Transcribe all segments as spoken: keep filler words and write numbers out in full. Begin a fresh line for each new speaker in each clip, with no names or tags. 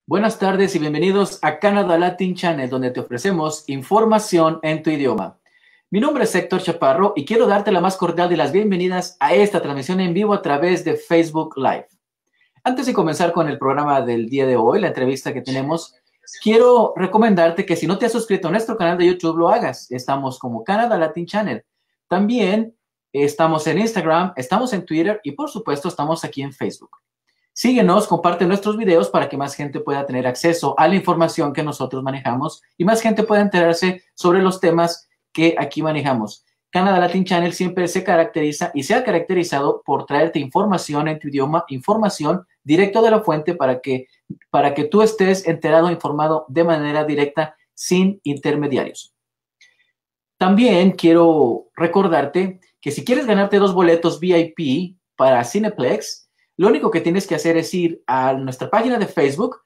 Buenas tardes y bienvenidos a Canada Latin Channel, donde te ofrecemos información en tu idioma. Mi nombre es Héctor Chaparro y quiero darte la más cordial de las bienvenidas a esta transmisión en vivo a través de Facebook Live. Antes de comenzar con el programa del día de hoy, la entrevista que tenemos, quiero recomendarte que si no te has suscrito a nuestro canal de YouTube, lo hagas. Estamos como Canada Latin Channel. También estamos en Instagram, estamos en Twitter y, por supuesto, estamos aquí en Facebook. Síguenos, comparte nuestros videos para que más gente pueda tener acceso a la información que nosotros manejamos y más gente pueda enterarse sobre los temas que aquí manejamos. Canada Latin Channel siempre se caracteriza y se ha caracterizado por traerte información en tu idioma, información directo de la fuente para que, para que tú estés enterado, informado de manera directa, sin intermediarios. También quiero recordarte que si quieres ganarte dos boletos V I P para Cineplex, lo único que tienes que hacer es ir a nuestra página de Facebook,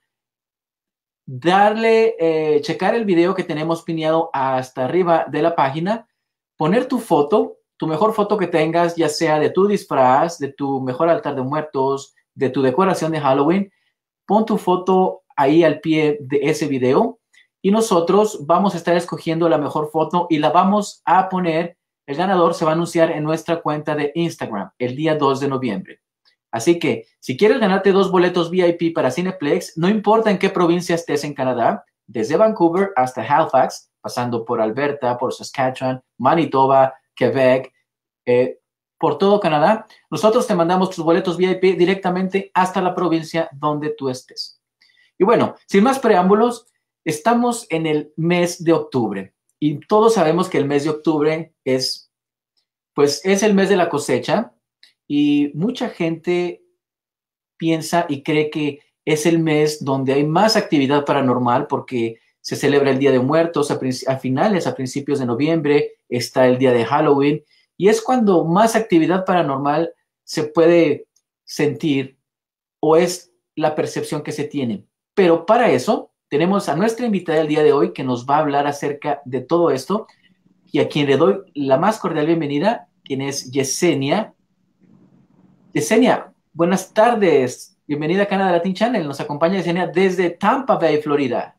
darle, eh, checar el video que tenemos pineado hasta arriba de la página, poner tu foto, tu mejor foto que tengas, ya sea de tu disfraz, de tu mejor altar de muertos, de tu decoración de Halloween, pon tu foto ahí al pie de ese video y nosotros vamos a estar escogiendo la mejor foto y la vamos a poner, el ganador se va a anunciar en nuestra cuenta de Instagram el día dos de noviembre. Así que, si quieres ganarte dos boletos V I P para Cineplex, no importa en qué provincia estés en Canadá, desde Vancouver hasta Halifax, pasando por Alberta, por Saskatchewan, Manitoba, Quebec, eh, por todo Canadá, nosotros te mandamos tus boletos V I P directamente hasta la provincia donde tú estés. Y bueno, sin más preámbulos, estamos en el mes de octubre y todos sabemos que el mes de octubre es, pues, es el mes de la cosecha. Y mucha gente piensa y cree que es el mes donde hay más actividad paranormal porque se celebra el Día de Muertos a, a finales, a principios de noviembre, está el día de Halloween y es cuando más actividad paranormal se puede sentir o es la percepción que se tiene. Pero para eso tenemos a nuestra invitada el día de hoy que nos va a hablar acerca de todo esto y a quien le doy la más cordial bienvenida, quien es Yesenia. Yesenia, buenas tardes. Bienvenida a Canada Latin Channel. Nos acompaña Yesenia desde Tampa Bay, Florida.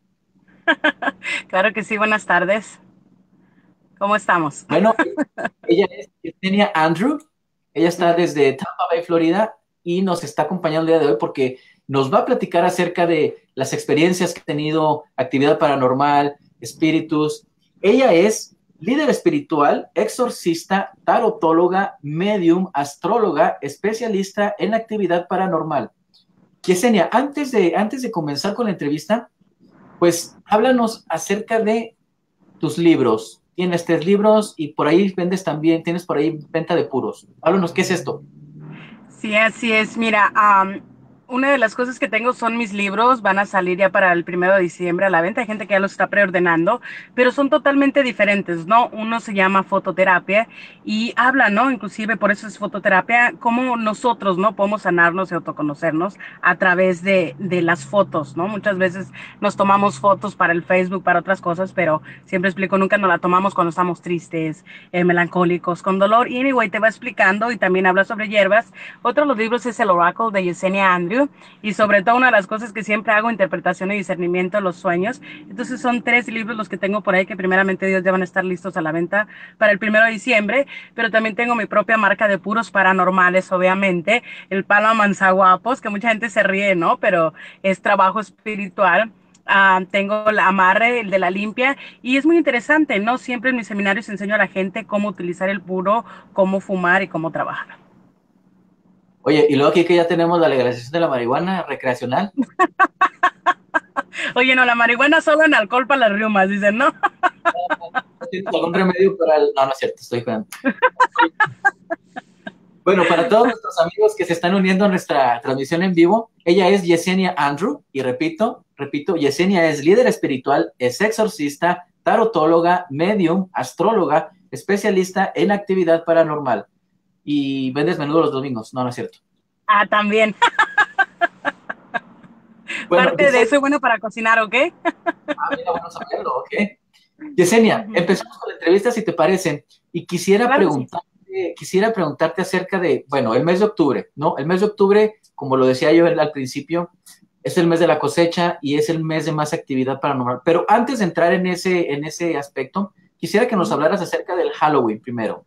Claro que sí, buenas tardes. ¿Cómo estamos?
Bueno, ella es Yesenia Andrew. Ella está desde Tampa Bay, Florida y nos está acompañando el día de hoy porque nos va a platicar acerca de las experiencias que ha tenido, actividad paranormal, espíritus. Ella es líder espiritual, exorcista, tarotóloga, medium, astróloga, especialista en actividad paranormal. Yesenia, antes de, antes de comenzar con la entrevista, pues háblanos acerca de tus libros. Tienes tres libros y por ahí vendes también, tienes por ahí venta de puros. Háblanos, ¿qué es esto?
Sí, así es. Mira, um, una de las cosas que tengo son mis libros, van a salir ya para el primero de diciembre a la venta. Hay gente que ya los está preordenando, pero son totalmente diferentes, ¿no? Uno se llama fototerapia y habla, ¿no? Inclusive por eso es fototerapia, cómo nosotros, ¿no? Podemos sanarnos y autoconocernos a través de, de las fotos, ¿no? Muchas veces nos tomamos fotos para el Facebook, para otras cosas, pero siempre explico, nunca nos la tomamos cuando estamos tristes, eh, melancólicos, con dolor. Y anyway, te va explicando y también habla sobre hierbas. Otro de los libros es El Oráculo de Yesenia Andrew y sobre todo una de las cosas que siempre hago, interpretación y discernimiento de los sueños. Entonces son tres libros los que tengo por ahí que primeramente Dios ya van a estar listos a la venta para el primero de diciembre, pero también tengo mi propia marca de puros paranormales, obviamente, el Palo Manzaguapos, que mucha gente se ríe, ¿no? Pero es trabajo espiritual. Uh, tengo el amarre, el de la limpia, y es muy interesante, ¿no? Siempre en mis seminarios enseño a la gente cómo utilizar el puro, cómo fumar y cómo trabajar.
Oye, y luego aquí que ya tenemos la legalización de la marihuana recreacional.
Oye, no, la marihuana solo en alcohol para las riumas, dicen, ¿no?
¿Algún remedio para el...? No, no es cierto, estoy jugando. Bueno, para todos nuestros amigos que se están uniendo a nuestra transmisión en vivo, ella es Yesenia Andrew, y repito, repito, Yesenia es líder espiritual, es exorcista, tarotóloga, medium, astróloga, especialista en actividad paranormal. Y vendes menudo los domingos. No, no es cierto.
Ah, también. Bueno, parte Yesenia, de eso es bueno para cocinar, ¿ok?
Ah, mira, vamos a verlo, ¿ok? Yesenia, uh-huh. Empezamos con la entrevista, si te parece, y quisiera claro preguntarte, sí. quisiera preguntarte acerca de, bueno, el mes de octubre, ¿no? El mes de octubre, como lo decía yo al principio, Es el mes de la cosecha y es el mes de más actividad paranormal. Pero antes de entrar en ese, en ese aspecto, quisiera que nos hablaras acerca del Halloween primero.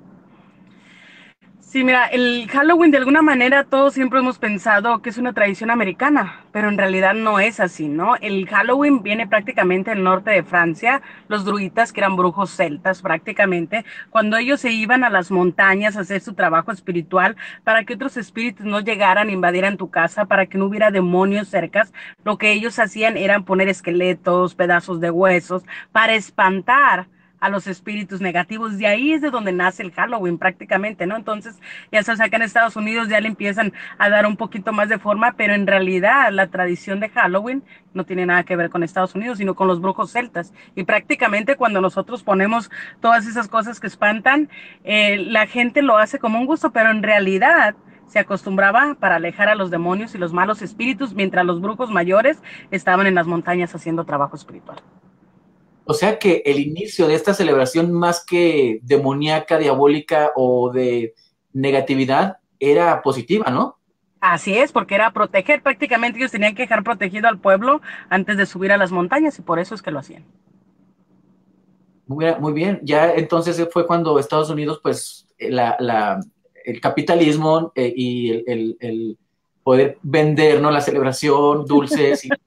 Sí, mira, el Halloween de alguna manera todos siempre hemos pensado que es una tradición americana, pero en realidad no es así, ¿no? El Halloween viene prácticamente del norte de Francia, los druidas, que eran brujos celtas prácticamente, cuando ellos se iban a las montañas a hacer su trabajo espiritual para que otros espíritus no llegaran, invadieran tu casa, para que no hubiera demonios cercas, lo que ellos hacían era poner esqueletos, pedazos de huesos, para espantar a los espíritus negativos. De ahí es de donde nace el Halloween prácticamente, ¿no? Entonces, ya sabes, acá en Estados Unidos ya le empiezan a dar un poquito más de forma, pero en realidad la tradición de Halloween no tiene nada que ver con Estados Unidos, sino con los brujos celtas. Y prácticamente cuando nosotros ponemos todas esas cosas que espantan, eh, la gente lo hace como un gusto, pero en realidad se acostumbraba para alejar a los demonios y los malos espíritus, mientras los brujos mayores estaban en las montañas haciendo trabajo espiritual.
O sea que el inicio de esta celebración, más que demoníaca, diabólica o de negatividad, era positiva, ¿no?
Así es, porque era proteger, prácticamente ellos tenían que dejar protegido al pueblo antes de subir a las montañas y por eso es que lo hacían.
Muy, muy bien. Ya entonces fue cuando Estados Unidos, pues, la, la, el capitalismo eh, y el, el, el, poder vender, ¿no? La celebración, dulces y...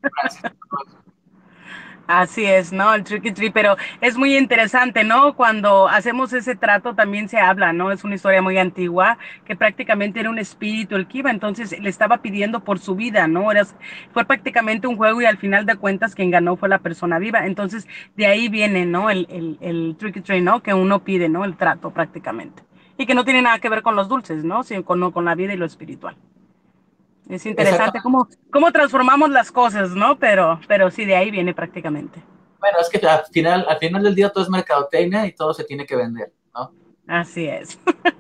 Así es, ¿no? El tricky tree, pero es muy interesante, ¿no? Cuando hacemos ese trato también se habla, ¿no? Es una historia muy antigua que prácticamente era un espíritu el que iba, entonces le estaba pidiendo por su vida, ¿no? Era, fue prácticamente un juego y al final de cuentas quien ganó fue la persona viva, entonces de ahí viene, ¿no? El, el, el tricky tree, ¿no? Que uno pide, ¿no? El trato prácticamente. Y que no tiene nada que ver con los dulces, ¿no? Sino con, con la vida y lo espiritual. Es interesante
Exactamente.
cómo, cómo transformamos las cosas, ¿no? Pero, pero sí, de ahí viene prácticamente.
Bueno, es que al final, al final del día todo es mercadotecnia y todo se tiene que vender, ¿no?
Así es.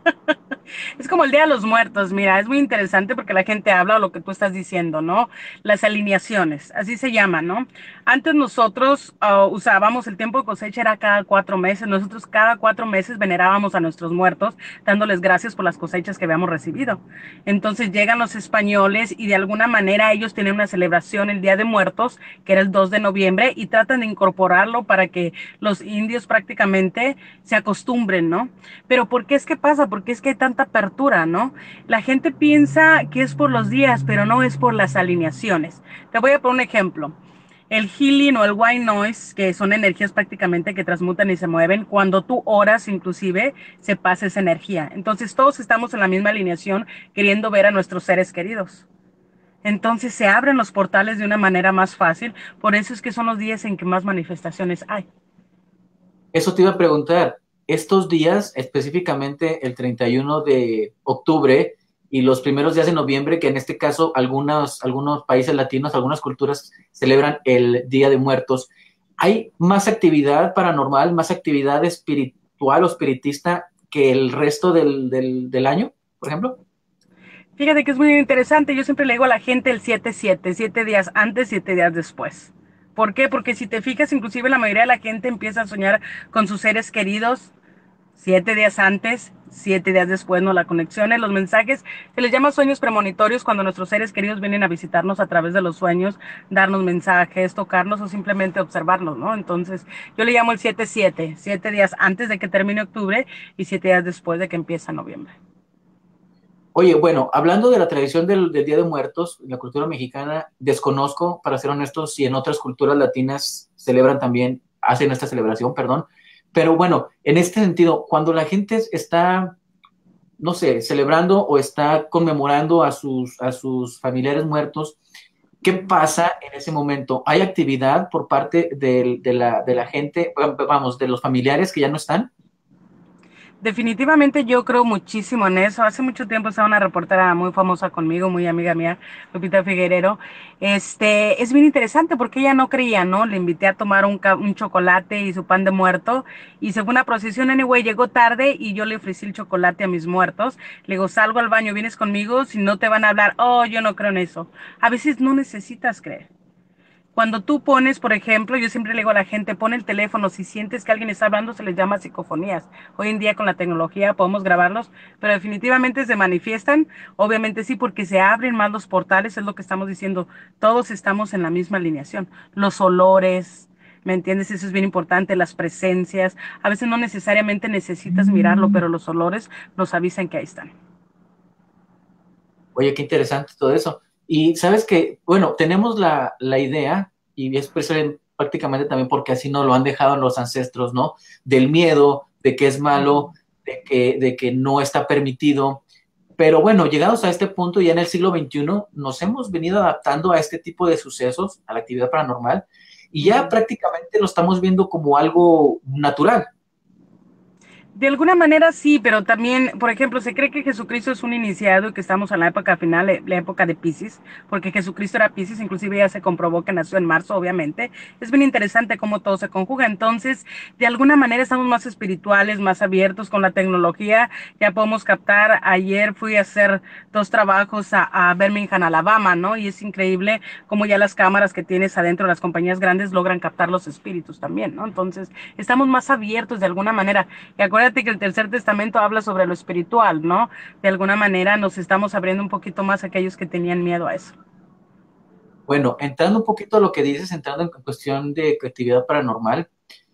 Es como el Día de los Muertos, mira, es muy interesante porque la gente habla o lo que tú estás diciendo, ¿no? Las alineaciones, así se llama, ¿no? Antes nosotros uh, usábamos el tiempo de cosecha era cada cuatro meses, nosotros cada cuatro meses venerábamos a nuestros muertos, dándoles gracias por las cosechas que habíamos recibido. Entonces llegan los españoles y de alguna manera ellos tienen una celebración el Día de Muertos, que era el dos de noviembre, y tratan de incorporarlo para que los indios prácticamente se acostumbren, ¿no? Pero ¿por qué es que pasa? ¿Por qué es que hay tanta apertura, no? La gente piensa que es por los días, pero no es por las alineaciones. Te voy a poner un ejemplo. El healing o el white noise, que son energías prácticamente que transmutan y se mueven, cuando tú oras inclusive, se pasa esa energía. Entonces todos estamos en la misma alineación queriendo ver a nuestros seres queridos. Entonces se abren los portales de una manera más fácil, por eso es que son los días en que más manifestaciones hay.
Eso te iba a preguntar, estos días, específicamente el treinta y uno de octubre y los primeros días de noviembre, que en este caso algunos, algunos países latinos, algunas culturas celebran el Día de Muertos, ¿hay más actividad paranormal, más actividad espiritual o espiritista que el resto del, del, del año, por ejemplo?
Fíjate que es muy interesante. Yo siempre le digo a la gente el siete siete, siete días antes, siete días después. ¿Por qué? Porque si te fijas, inclusive la mayoría de la gente empieza a soñar con sus seres queridos siete días antes, siete días después, no la conexión, los mensajes, se les llama sueños premonitorios cuando nuestros seres queridos vienen a visitarnos a través de los sueños, darnos mensajes, tocarnos o simplemente observarnos, ¿no? Entonces, yo le llamo el siete siete, siete días antes de que termine octubre y siete días después de que empieza noviembre.
Oye, bueno, hablando de la tradición del, del Día de Muertos, la cultura mexicana, desconozco, para ser honestos, si en otras culturas latinas celebran también, hacen esta celebración, perdón, pero bueno, en este sentido, cuando la gente está, no sé, celebrando o está conmemorando a sus, a sus familiares muertos, ¿qué pasa en ese momento? ¿Hay actividad por parte de, de la, de la gente, vamos, de los familiares que ya no están?
Definitivamente yo creo muchísimo en eso. Hace mucho tiempo estaba una reportera muy famosa conmigo, muy amiga mía, Lupita Figuerero. Este, es bien interesante porque ella no creía, ¿no? Le invité a tomar un, un chocolate y su pan de muerto y se fue a una procesión, anyway, llegó tarde y yo le ofrecí el chocolate a mis muertos. Le digo, salgo al baño, vienes conmigo, si no te van a hablar, oh, yo no creo en eso. A veces no necesitas creer. Cuando tú pones, por ejemplo, yo siempre le digo a la gente, pon el teléfono, si sientes que alguien está hablando, se les llama psicofonías. Hoy en día con la tecnología podemos grabarlos, pero definitivamente se manifiestan, obviamente sí, porque se abren más los portales, es lo que estamos diciendo, todos estamos en la misma alineación. Los olores, ¿me entiendes? Eso es bien importante, las presencias, a veces no necesariamente necesitas mirarlo, pero los olores nos avisan que ahí están.
Oye, qué interesante todo eso. Y sabes que, bueno, tenemos la, la idea, y es precisamente prácticamente también porque así nos lo han dejado los ancestros, ¿no? Del miedo, de que es malo, de que, de que no está permitido. Pero bueno, llegados a este punto, ya en el siglo veintiuno, nos hemos venido adaptando a este tipo de sucesos, a la actividad paranormal, y ya
Ujú.
prácticamente lo estamos viendo como algo natural.
De alguna manera sí, pero también, por ejemplo, se cree que Jesucristo es un iniciado y que estamos en la época final, eh, la época de Piscis, porque Jesucristo era Piscis, inclusive ya se comprobó que nació en marzo, obviamente. Es bien interesante cómo todo se conjuga. Entonces, de alguna manera estamos más espirituales, más abiertos con la tecnología. Ya podemos captar. Ayer fui a hacer dos trabajos a, a Birmingham, Alabama, ¿no? Y es increíble cómo ya las cámaras que tienes adentro de las compañías grandes logran captar los espíritus también, ¿no? Entonces, estamos más abiertos de alguna manera. Y acuérdate que el tercer testamento habla sobre lo espiritual, ¿no? De alguna manera nos estamos abriendo un poquito más a aquellos que tenían miedo a eso.
Bueno, entrando un poquito a lo que dices, entrando en cuestión de actividad paranormal,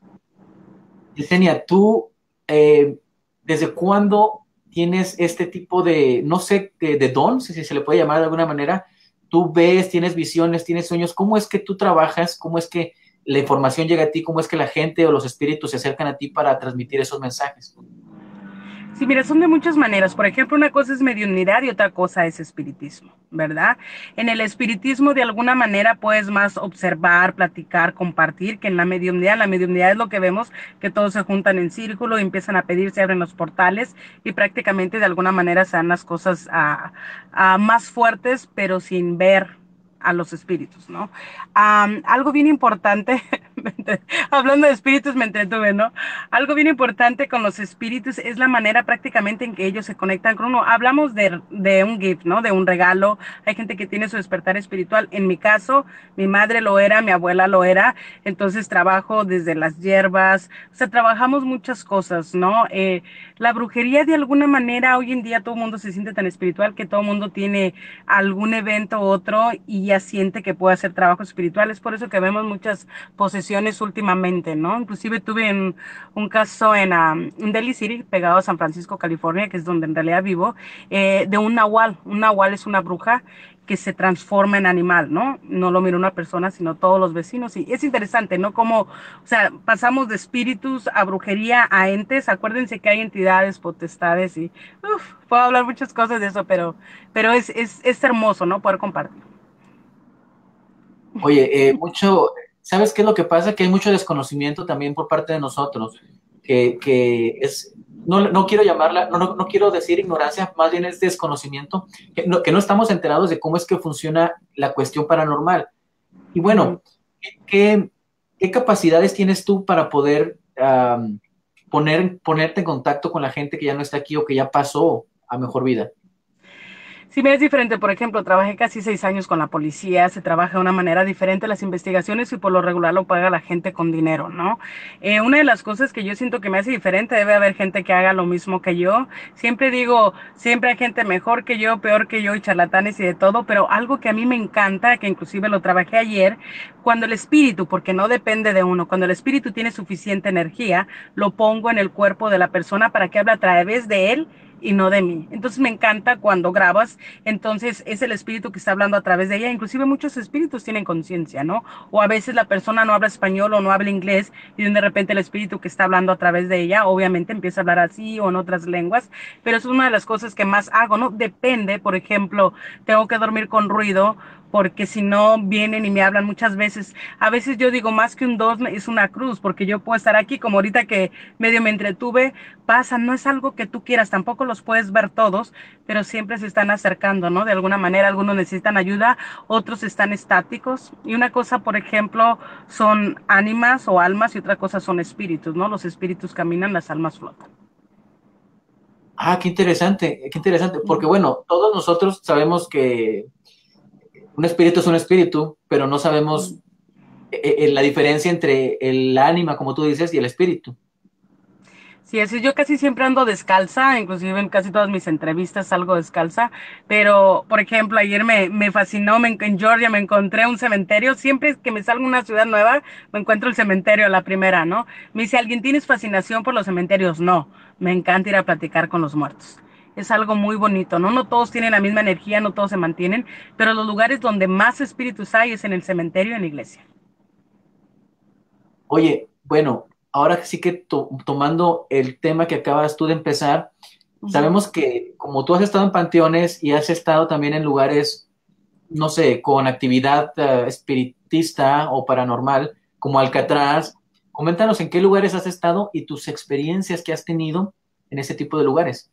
Yesenia, tú, eh, ¿desde cuándo tienes este tipo de, no sé, de, de don, si se le puede llamar de alguna manera? Tú ves, tienes visiones, tienes sueños. ¿Cómo es que tú trabajas? ¿Cómo es que la información llega a ti? ¿Cómo es que la gente o los espíritus se acercan a ti para transmitir esos mensajes?
Sí, mira, son de muchas maneras. Por ejemplo, una cosa es mediunidad y otra cosa es espiritismo, ¿verdad? En el espiritismo, de alguna manera, puedes más observar, platicar, compartir, que en la mediunidad. La mediunidad es lo que vemos, que todos se juntan en círculo y empiezan a pedir, se abren los portales y prácticamente de alguna manera se dan las cosas a, a más fuertes, pero sin ver a los espíritus, ¿no? Um, algo bien importante, hablando de espíritus me entretuve, ¿no? Algo bien importante con los espíritus es la manera prácticamente en que ellos se conectan con uno. Hablamos de, de un gift, ¿no? De un regalo. Hay gente que tiene su despertar espiritual. En mi caso, mi madre lo era, mi abuela lo era. Entonces trabajo desde las hierbas. O sea, trabajamos muchas cosas, ¿no? Eh, la brujería de alguna manera, hoy en día todo el mundo se siente tan espiritual que todo el mundo tiene algún evento u otro y ya siente que puede hacer trabajo espiritual. Es por eso que vemos muchas posesiones últimamente, ¿no? Inclusive tuve en un caso en, um, en Daly City, pegado a San Francisco, California, que es donde en realidad vivo, eh, de un nahual. Un nahual es una bruja que se transforma en animal, ¿no? No lo mira una persona, sino todos los vecinos. Y es interesante, ¿no? Como, o sea, pasamos de espíritus a brujería, a entes. Acuérdense que hay entidades, potestades y, uf, puedo hablar muchas cosas de eso, pero, pero es, es, es hermoso, ¿no? Poder compartir.
Oye, eh, mucho, ¿sabes qué es lo que pasa? Que hay mucho desconocimiento también por parte de nosotros, que, que es, no, no quiero llamarla, no, no, no quiero decir ignorancia, más bien es desconocimiento, que no, que no estamos enterados de cómo es que funciona la cuestión paranormal. Y
Uh -huh.
bueno, ¿qué, qué capacidades tienes tú para poder um, poner, ponerte en contacto con la gente que ya no está aquí o que ya pasó a mejor vida?
Sí, mira, es diferente. Por ejemplo, trabajé casi seis años con la policía, se trabaja de una manera diferente las investigaciones y por lo regular lo paga la gente con dinero, ¿no? Eh, una de las cosas que yo siento que me hace diferente, debe haber gente que haga lo mismo que yo. Siempre digo, siempre hay gente mejor que yo, peor que yo y charlatanes y de todo, pero algo que a mí me encanta, que inclusive lo trabajé ayer, cuando el espíritu, porque no depende de uno, cuando el espíritu tiene suficiente energía, lo pongo en el cuerpo de la persona para que hable a través de él y no de mí. Entonces me encanta cuando grabas, entonces es el espíritu que está hablando a través de ella. Inclusive muchos espíritus tienen conciencia, ¿no? O a veces la persona no habla español o no habla inglés y de repente el espíritu que está hablando a través de ella, obviamente empieza a hablar así o en otras lenguas, pero es una de las cosas que más hago, ¿no? Depende, por ejemplo, tengo que dormir con ruido porque si no vienen y me hablan muchas veces. A veces yo digo más que un dos es una cruz, porque yo puedo estar aquí, como ahorita que medio me entretuve, pasa, no es algo que tú quieras, tampoco los puedes ver todos, pero siempre se están acercando, ¿no? De alguna manera, algunos necesitan ayuda, otros están estáticos. Y una cosa, por ejemplo, son ánimas o almas y otra cosa son espíritus, ¿no? Los espíritus caminan, las almas flotan.
Ah, qué interesante, qué interesante, porque bueno, todos nosotros sabemos que un espíritu es un espíritu, pero no sabemos eh, eh, la diferencia entre el ánima, como tú dices, y el espíritu.
Sí, así yo casi siempre ando descalza, inclusive en casi todas mis entrevistas salgo descalza, pero por ejemplo ayer me, me fascinó, me, en Georgia me encontré un cementerio, siempre que me salgo a una ciudad nueva me encuentro el cementerio a la primera, ¿no? Me dice, ¿alguien tienes fascinación por los cementerios? No, me encanta ir a platicar con los muertos. Es algo muy bonito, ¿no? No todos tienen la misma energía, no todos se mantienen, pero los lugares donde más espíritus hay es en el cementerio y en la iglesia.
Oye, bueno, ahora sí que to- tomando el tema que acabas tú de empezar,
Ujú.
sabemos que como tú has estado en panteones y has estado también en lugares, no sé, con actividad eh, espiritista o paranormal, como Alcatraz, coméntanos en qué lugares has estado y tus experiencias que has tenido en ese tipo de lugares.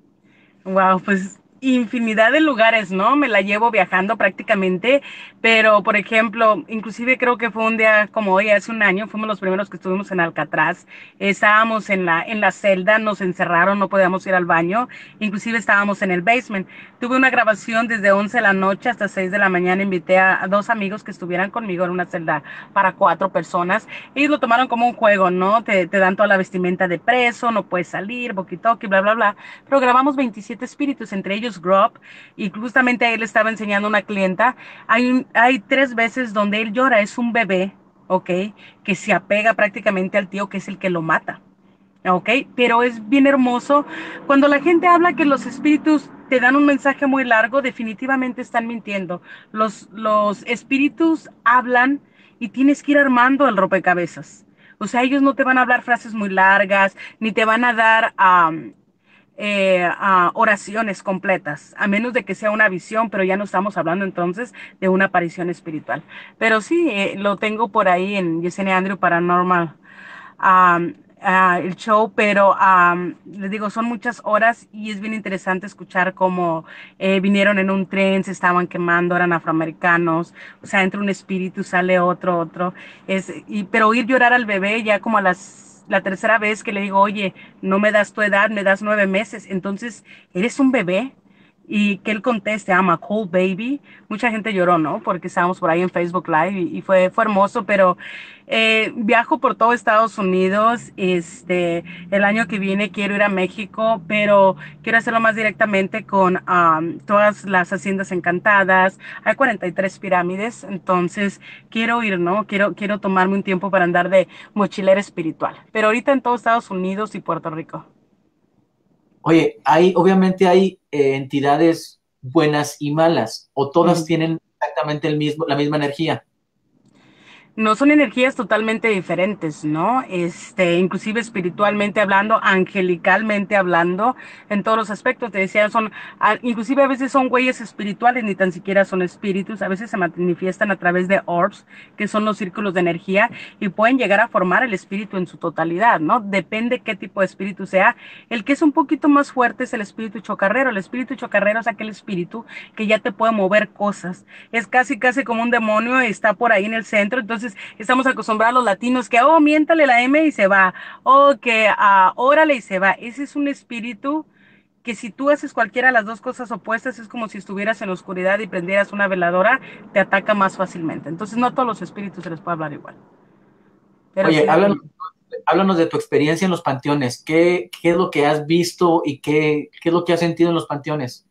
Wow, pues infinidad de lugares, ¿no? Me la llevo viajando prácticamente, pero por ejemplo, inclusive creo que fue un día como hoy, hace un año, fuimos los primeros que estuvimos en Alcatraz, estábamos en la, en la celda, nos encerraron, no podíamos ir al baño, inclusive estábamos en el basement. Tuve una grabación desde once de la noche hasta seis de la mañana, invité a, a dos amigos que estuvieran conmigo en una celda para cuatro personas. Ellos lo tomaron como un juego, ¿no? Te, te dan toda la vestimenta de preso, no puedes salir, boquitoki, bla, bla, bla, pero grabamos veintisiete espíritus, entre ellos Grub, y justamente a él estaba enseñando a una clienta. Hay, un, hay tres veces donde él llora, es un bebé, ¿ok? Que se apega prácticamente al tío, que es el que lo mata. ¿Ok? Pero es bien hermoso. Cuando la gente habla que los espíritus te dan un mensaje muy largo, definitivamente están mintiendo. Los, los espíritus hablan y tienes que ir armando el rompecabezas. O sea, ellos no te van a hablar frases muy largas, ni te van a dar um, eh, uh, oraciones completas, a menos de que sea una visión, pero ya no estamos hablando entonces de una aparición espiritual. Pero sí, eh, lo tengo por ahí en Yesenia Andrew Paranormal, um, uh, el show, pero um, les digo, son muchas horas y es bien interesante escuchar cómo eh, vinieron en un tren, se estaban quemando, eran afroamericanos, o sea, entra un espíritu, sale otro, otro, es, y, pero oír llorar al bebé ya como a las la tercera vez que le digo, oye, no me das tu edad, me das nueve meses, entonces, ¿eres un bebé? Y que él conteste, I'm a cool baby. Mucha gente lloró, ¿no? Porque estábamos por ahí en Facebook Live y, y fue, fue hermoso, pero eh, viajo por todo Estados Unidos. Este, el año que viene quiero ir a México, pero quiero hacerlo más directamente con um, todas las haciendas encantadas. Hay cuarenta y tres pirámides, entonces quiero ir, ¿no? Quiero, quiero tomarme un tiempo para andar de mochilera espiritual. Pero ahorita en todo Estados Unidos y Puerto Rico.
Oye, hay, obviamente hay eh, entidades buenas y malas, o todas
Ujú.
tienen exactamente el mismo, la misma energía.
No son energías totalmente diferentes, ¿no? Este, inclusive espiritualmente hablando, angelicalmente hablando, en todos los aspectos, te decía, son, ah, inclusive a veces son güeyes espirituales, ni tan siquiera son espíritus, a veces se manifiestan a través de orbs, que son los círculos de energía, y pueden llegar a formar el espíritu en su totalidad, ¿no? Depende qué tipo de espíritu sea. El que es un poquito más fuerte es el espíritu chocarrero. El espíritu chocarrero es aquel espíritu que ya te puede mover cosas. Es casi, casi como un demonio, está por ahí en el centro, entonces estamos acostumbrados a los latinos que, oh, miéntale la M y se va, o que, ah, órale y se va. Ese es un espíritu que si tú haces cualquiera de las dos cosas opuestas, es como si estuvieras en la oscuridad y prendieras una veladora, te ataca más fácilmente. Entonces no a todos los espíritus se les puede hablar igual. Pero sí
Oye,
es
háblanos,
bonito.
háblanos de tu experiencia en los panteones. ¿Qué, qué es lo que has visto y qué, qué es lo que has sentido en los panteones?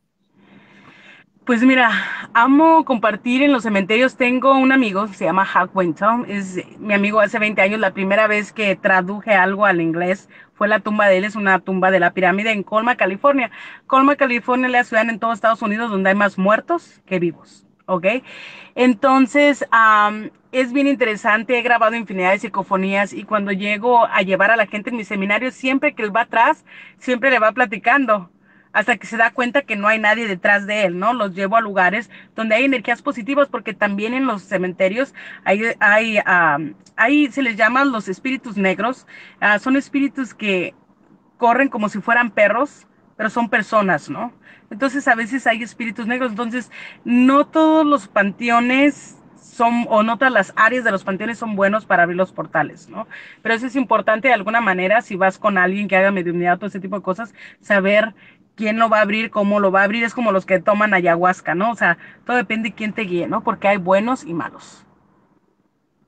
Pues mira, amo compartir en los cementerios. Tengo un amigo, se llama Hal Winton, es mi amigo hace veinte años. La primera vez que traduje algo al inglés fue la tumba de él, es una tumba de la pirámide en Colma, California. Colma, California es la ciudad en todo Estados Unidos donde hay más muertos que vivos, ¿ok? Entonces, um, es bien interesante, he grabado infinidad de psicofonías y cuando llego a llevar a la gente en mi seminario, siempre que él va atrás, siempre le va platicando hasta que se da cuenta que no hay nadie detrás de él, ¿no? Los llevo a lugares donde hay energías positivas, porque también en los cementerios hay, hay, um, hay se les llaman los espíritus negros, uh, son espíritus que corren como si fueran perros, pero son personas, ¿no? Entonces a veces hay espíritus negros, entonces no todos los panteones son, o no todas las áreas de los panteones son buenos para abrir los portales, ¿no? Pero eso es importante de alguna manera, si vas con alguien que haga mediunidad, todo ese tipo de cosas, saber quién lo va a abrir, cómo lo va a abrir, es como los que toman ayahuasca, ¿no? O sea, todo depende de quién te guíe, ¿no? Porque hay buenos y malos.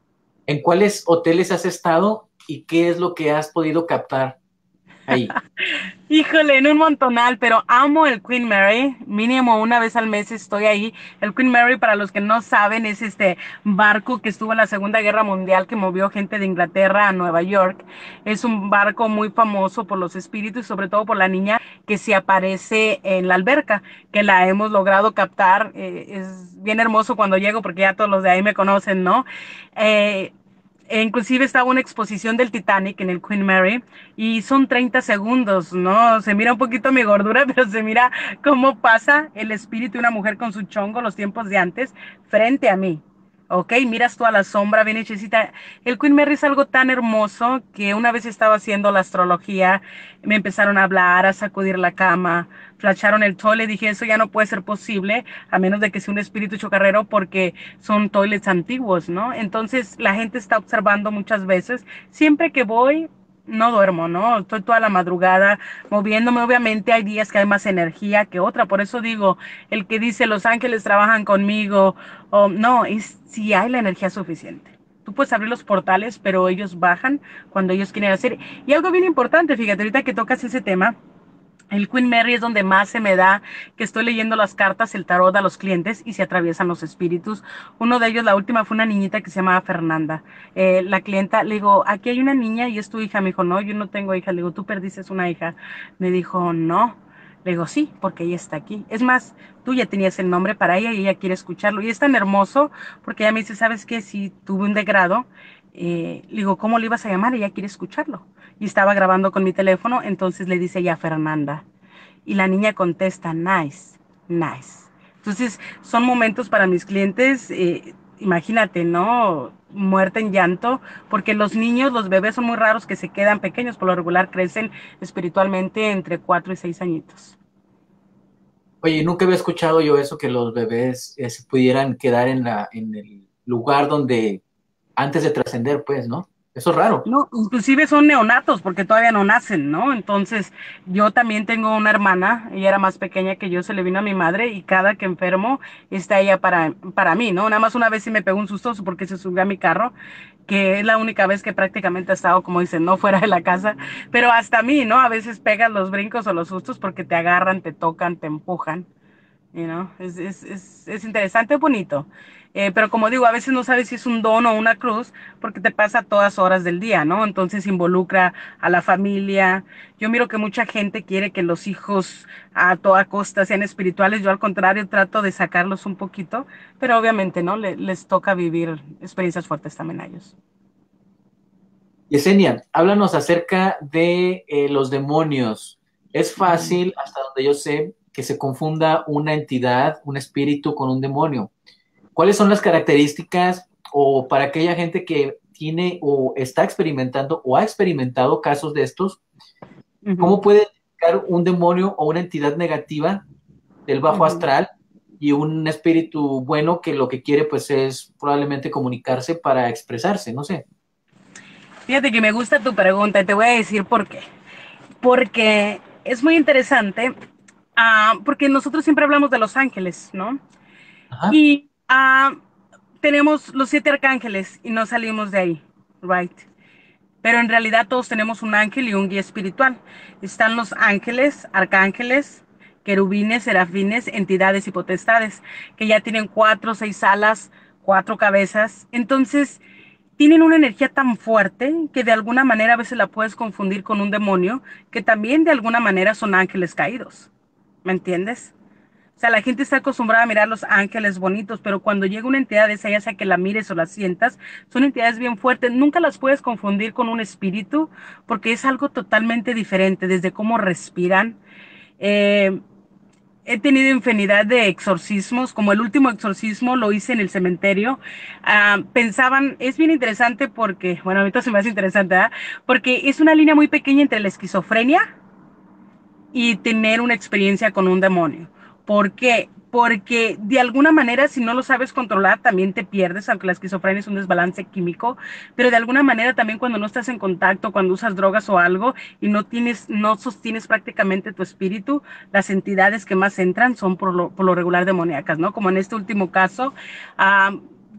¿En cuáles hoteles has estado y qué es lo que has podido captar ahí?
Híjole, en un montonal, pero amo el Queen Mary. Mínimo una vez al mes estoy ahí. El Queen Mary, para los que no saben, es este barco que estuvo en la Segunda Guerra Mundial que movió gente de Inglaterra a Nueva York. Es un barco muy famoso por los espíritus y sobre todo por la niña que se aparece en la alberca, que la hemos logrado captar. Eh, es bien hermoso cuando llego porque ya todos los de ahí me conocen, ¿no? Eh, e inclusive estaba una exposición del Titanic en el Queen Mary y son treinta segundos, ¿no? Se mira un poquito mi gordura, pero se mira cómo pasa el espíritu de una mujer con su chongo, los tiempos de antes, frente a mí. Ok, miras tú a la sombra bien hechecita. El Queen Mary es algo tan hermoso que una vez estaba haciendo la astrología, me empezaron a hablar, a sacudir la cama, flasharon el toilet, dije, eso ya no puede ser posible, a menos de que sea un espíritu chocarrero, porque son toilets antiguos, ¿no? Entonces la gente está observando muchas veces. Siempre que voy, no duermo, ¿no? Estoy toda la madrugada moviéndome. Obviamente hay días que hay más energía que otra. Por eso digo, el que dice los ángeles trabajan conmigo, o no, es si hay la energía suficiente. Tú puedes abrir los portales, pero ellos bajan cuando ellos quieren hacer. Y algo bien importante, fíjate, ahorita que tocas ese tema, el Queen Mary es donde más se me da que estoy leyendo las cartas, el tarot a los clientes y se atraviesan los espíritus. Uno de ellos, la última, fue una niñita que se llamaba Fernanda. Eh, la clienta, le digo, aquí hay una niña y es tu hija. Me dijo, no, yo no tengo hija. Le digo, tú perdiste una hija. Me dijo, no. Le digo, sí, porque ella está aquí. Es más, tú ya tenías el nombre para ella y ella quiere escucharlo. Y es tan hermoso porque ella me dice, ¿sabes qué? Si tuve un degrado, eh, le digo, ¿cómo le ibas a llamar? Ella quiere escucharlo. Y estaba grabando con mi teléfono, entonces le dice ella Fernanda. Y la niña contesta, nice, nice. Entonces, son momentos para mis clientes, eh, imagínate, ¿no? Muerte en llanto, porque los niños, los bebés son muy raros que se quedan pequeños, por lo regular crecen espiritualmente entre cuatro y seis añitos.
Oye, nunca había escuchado yo eso, que los bebés eh, se pudieran quedar en la, en el lugar donde antes de trascender, pues, ¿no? Eso es raro.
No, inclusive son neonatos porque todavía no nacen, ¿no? Entonces, yo también tengo una hermana, ella era más pequeña que yo, se le vino a mi madre y cada que enfermo está ella para, para mí, ¿no? Nada más una vez sí me pegó un susto porque se subió a mi carro, que es la única vez que prácticamente he estado, como dicen, no fuera de la casa, pero hasta a mí, ¿no? A veces pegas los brincos o los sustos porque te agarran, te tocan, te empujan. You know, es, es, es, es interesante, bonito. Eh, pero como digo, a veces no sabes si es un don o una cruz porque te pasa a todas horas del día, ¿no? Entonces involucra a la familia. Yo miro que mucha gente quiere que los hijos a toda costa sean espirituales. Yo al contrario trato de sacarlos un poquito, pero obviamente, ¿no? Le, les toca vivir experiencias fuertes también a ellos.
Yesenia, háblanos acerca de eh, los demonios. Es
Ujú.
fácil, hasta donde yo sé, que se confunda una entidad, un espíritu con un demonio. ¿Cuáles son las características o para aquella gente que tiene o está experimentando o ha experimentado casos de estos,
Ujú,
cómo puede identificar un demonio o una entidad negativa del bajo
ujú.
astral y un espíritu bueno que lo que quiere pues es probablemente comunicarse para expresarse, no sé?
Fíjate que me gusta tu pregunta y te voy a decir por qué. Porque es muy interesante, uh, porque nosotros siempre hablamos de los ángeles, ¿no?
Ajá.
Y uh, tenemos los siete arcángeles y no salimos de ahí, right? Pero en realidad todos tenemos un ángel y un guía espiritual. Están los ángeles, arcángeles, querubines, serafines, entidades y potestades, que ya tienen cuatro, seis alas, cuatro cabezas. Entonces, tienen una energía tan fuerte que de alguna manera a veces la puedes confundir con un demonio, que también de alguna manera son ángeles caídos. ¿Me entiendes? O sea, la gente está acostumbrada a mirar los ángeles bonitos, pero cuando llega una entidad de esa, ya sea que la mires o la sientas, son entidades bien fuertes. Nunca las puedes confundir con un espíritu, porque es algo totalmente diferente, desde cómo respiran. Eh, He tenido infinidad de exorcismos, como el último exorcismo lo hice en el cementerio. Ah, pensaban, es bien interesante porque, bueno, ahorita se me hace interesante, ¿verdad? Porque es una línea muy pequeña entre la esquizofrenia y tener una experiencia con un demonio. ¿Por qué? Porque de alguna manera, si no lo sabes controlar, también te pierdes, aunque la esquizofrenia es un desbalance químico, pero de alguna manera también cuando no estás en contacto, cuando usas drogas o algo y no tienes, no sostienes prácticamente tu espíritu, las entidades que más entran son por lo, por lo regular demoníacas, ¿no? Como en este último caso, uh,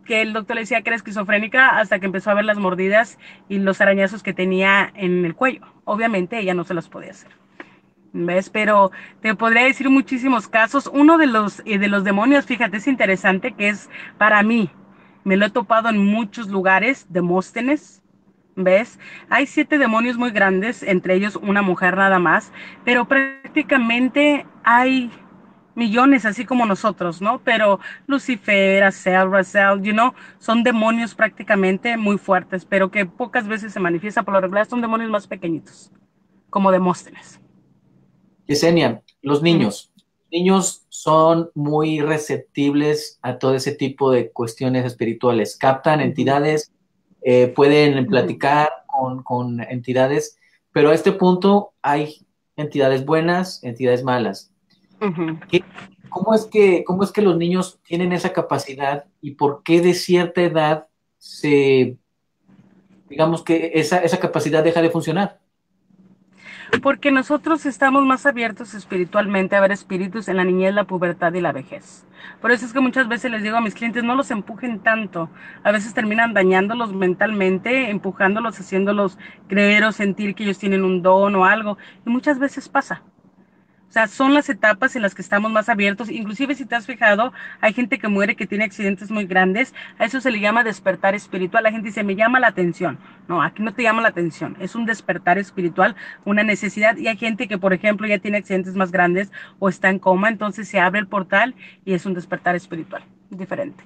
que el doctor le decía que era esquizofrénica hasta que empezó a ver las mordidas y los arañazos que tenía en el cuello. Obviamente ella no se las podía hacer. ¿Ves? Pero te podría decir muchísimos casos. Uno de los, eh, de los demonios, fíjate, es interesante, que es para mí, me lo he topado en muchos lugares, Demóstenes. ¿Ves? Hay siete demonios muy grandes, entre ellos una mujer nada más, pero prácticamente hay millones, así como nosotros, ¿no? Pero Lucifer, Azazel, Raziel, you know, son demonios prácticamente muy fuertes, pero que pocas veces se manifiesta. Por lo regular son demonios más pequeñitos, como Demóstenes.
Yesenia, los
Ujú,
niños. Niños son muy receptibles a todo ese tipo de cuestiones espirituales. Captan
ujú,
entidades, eh, pueden
ujú,
platicar con, con entidades, pero a este punto hay entidades buenas, entidades malas.
ujú.
¿Qué- cómo es que, cómo es que los niños tienen esa capacidad y por qué de cierta edad se, digamos que esa, esa capacidad deja de funcionar?
Porque nosotros estamos más abiertos espiritualmente a ver espíritus en la niñez, la pubertad y la vejez. Por eso es que muchas veces les digo a mis clientes, no los empujen tanto. A veces terminan dañándolos mentalmente, empujándolos, haciéndolos creer o sentir que ellos tienen un don o algo. Y muchas veces pasa. O sea, son las etapas en las que estamos más abiertos. Inclusive si te has fijado, hay gente que muere que tiene accidentes muy grandes. A eso se le llama despertar espiritual. La gente dice, me llama la atención. No, aquí no te llama la atención. Es un despertar espiritual, una necesidad. Y hay gente que, por ejemplo, ya tiene accidentes más grandes o está en coma. Entonces se abre el portal y es un despertar espiritual. Diferente.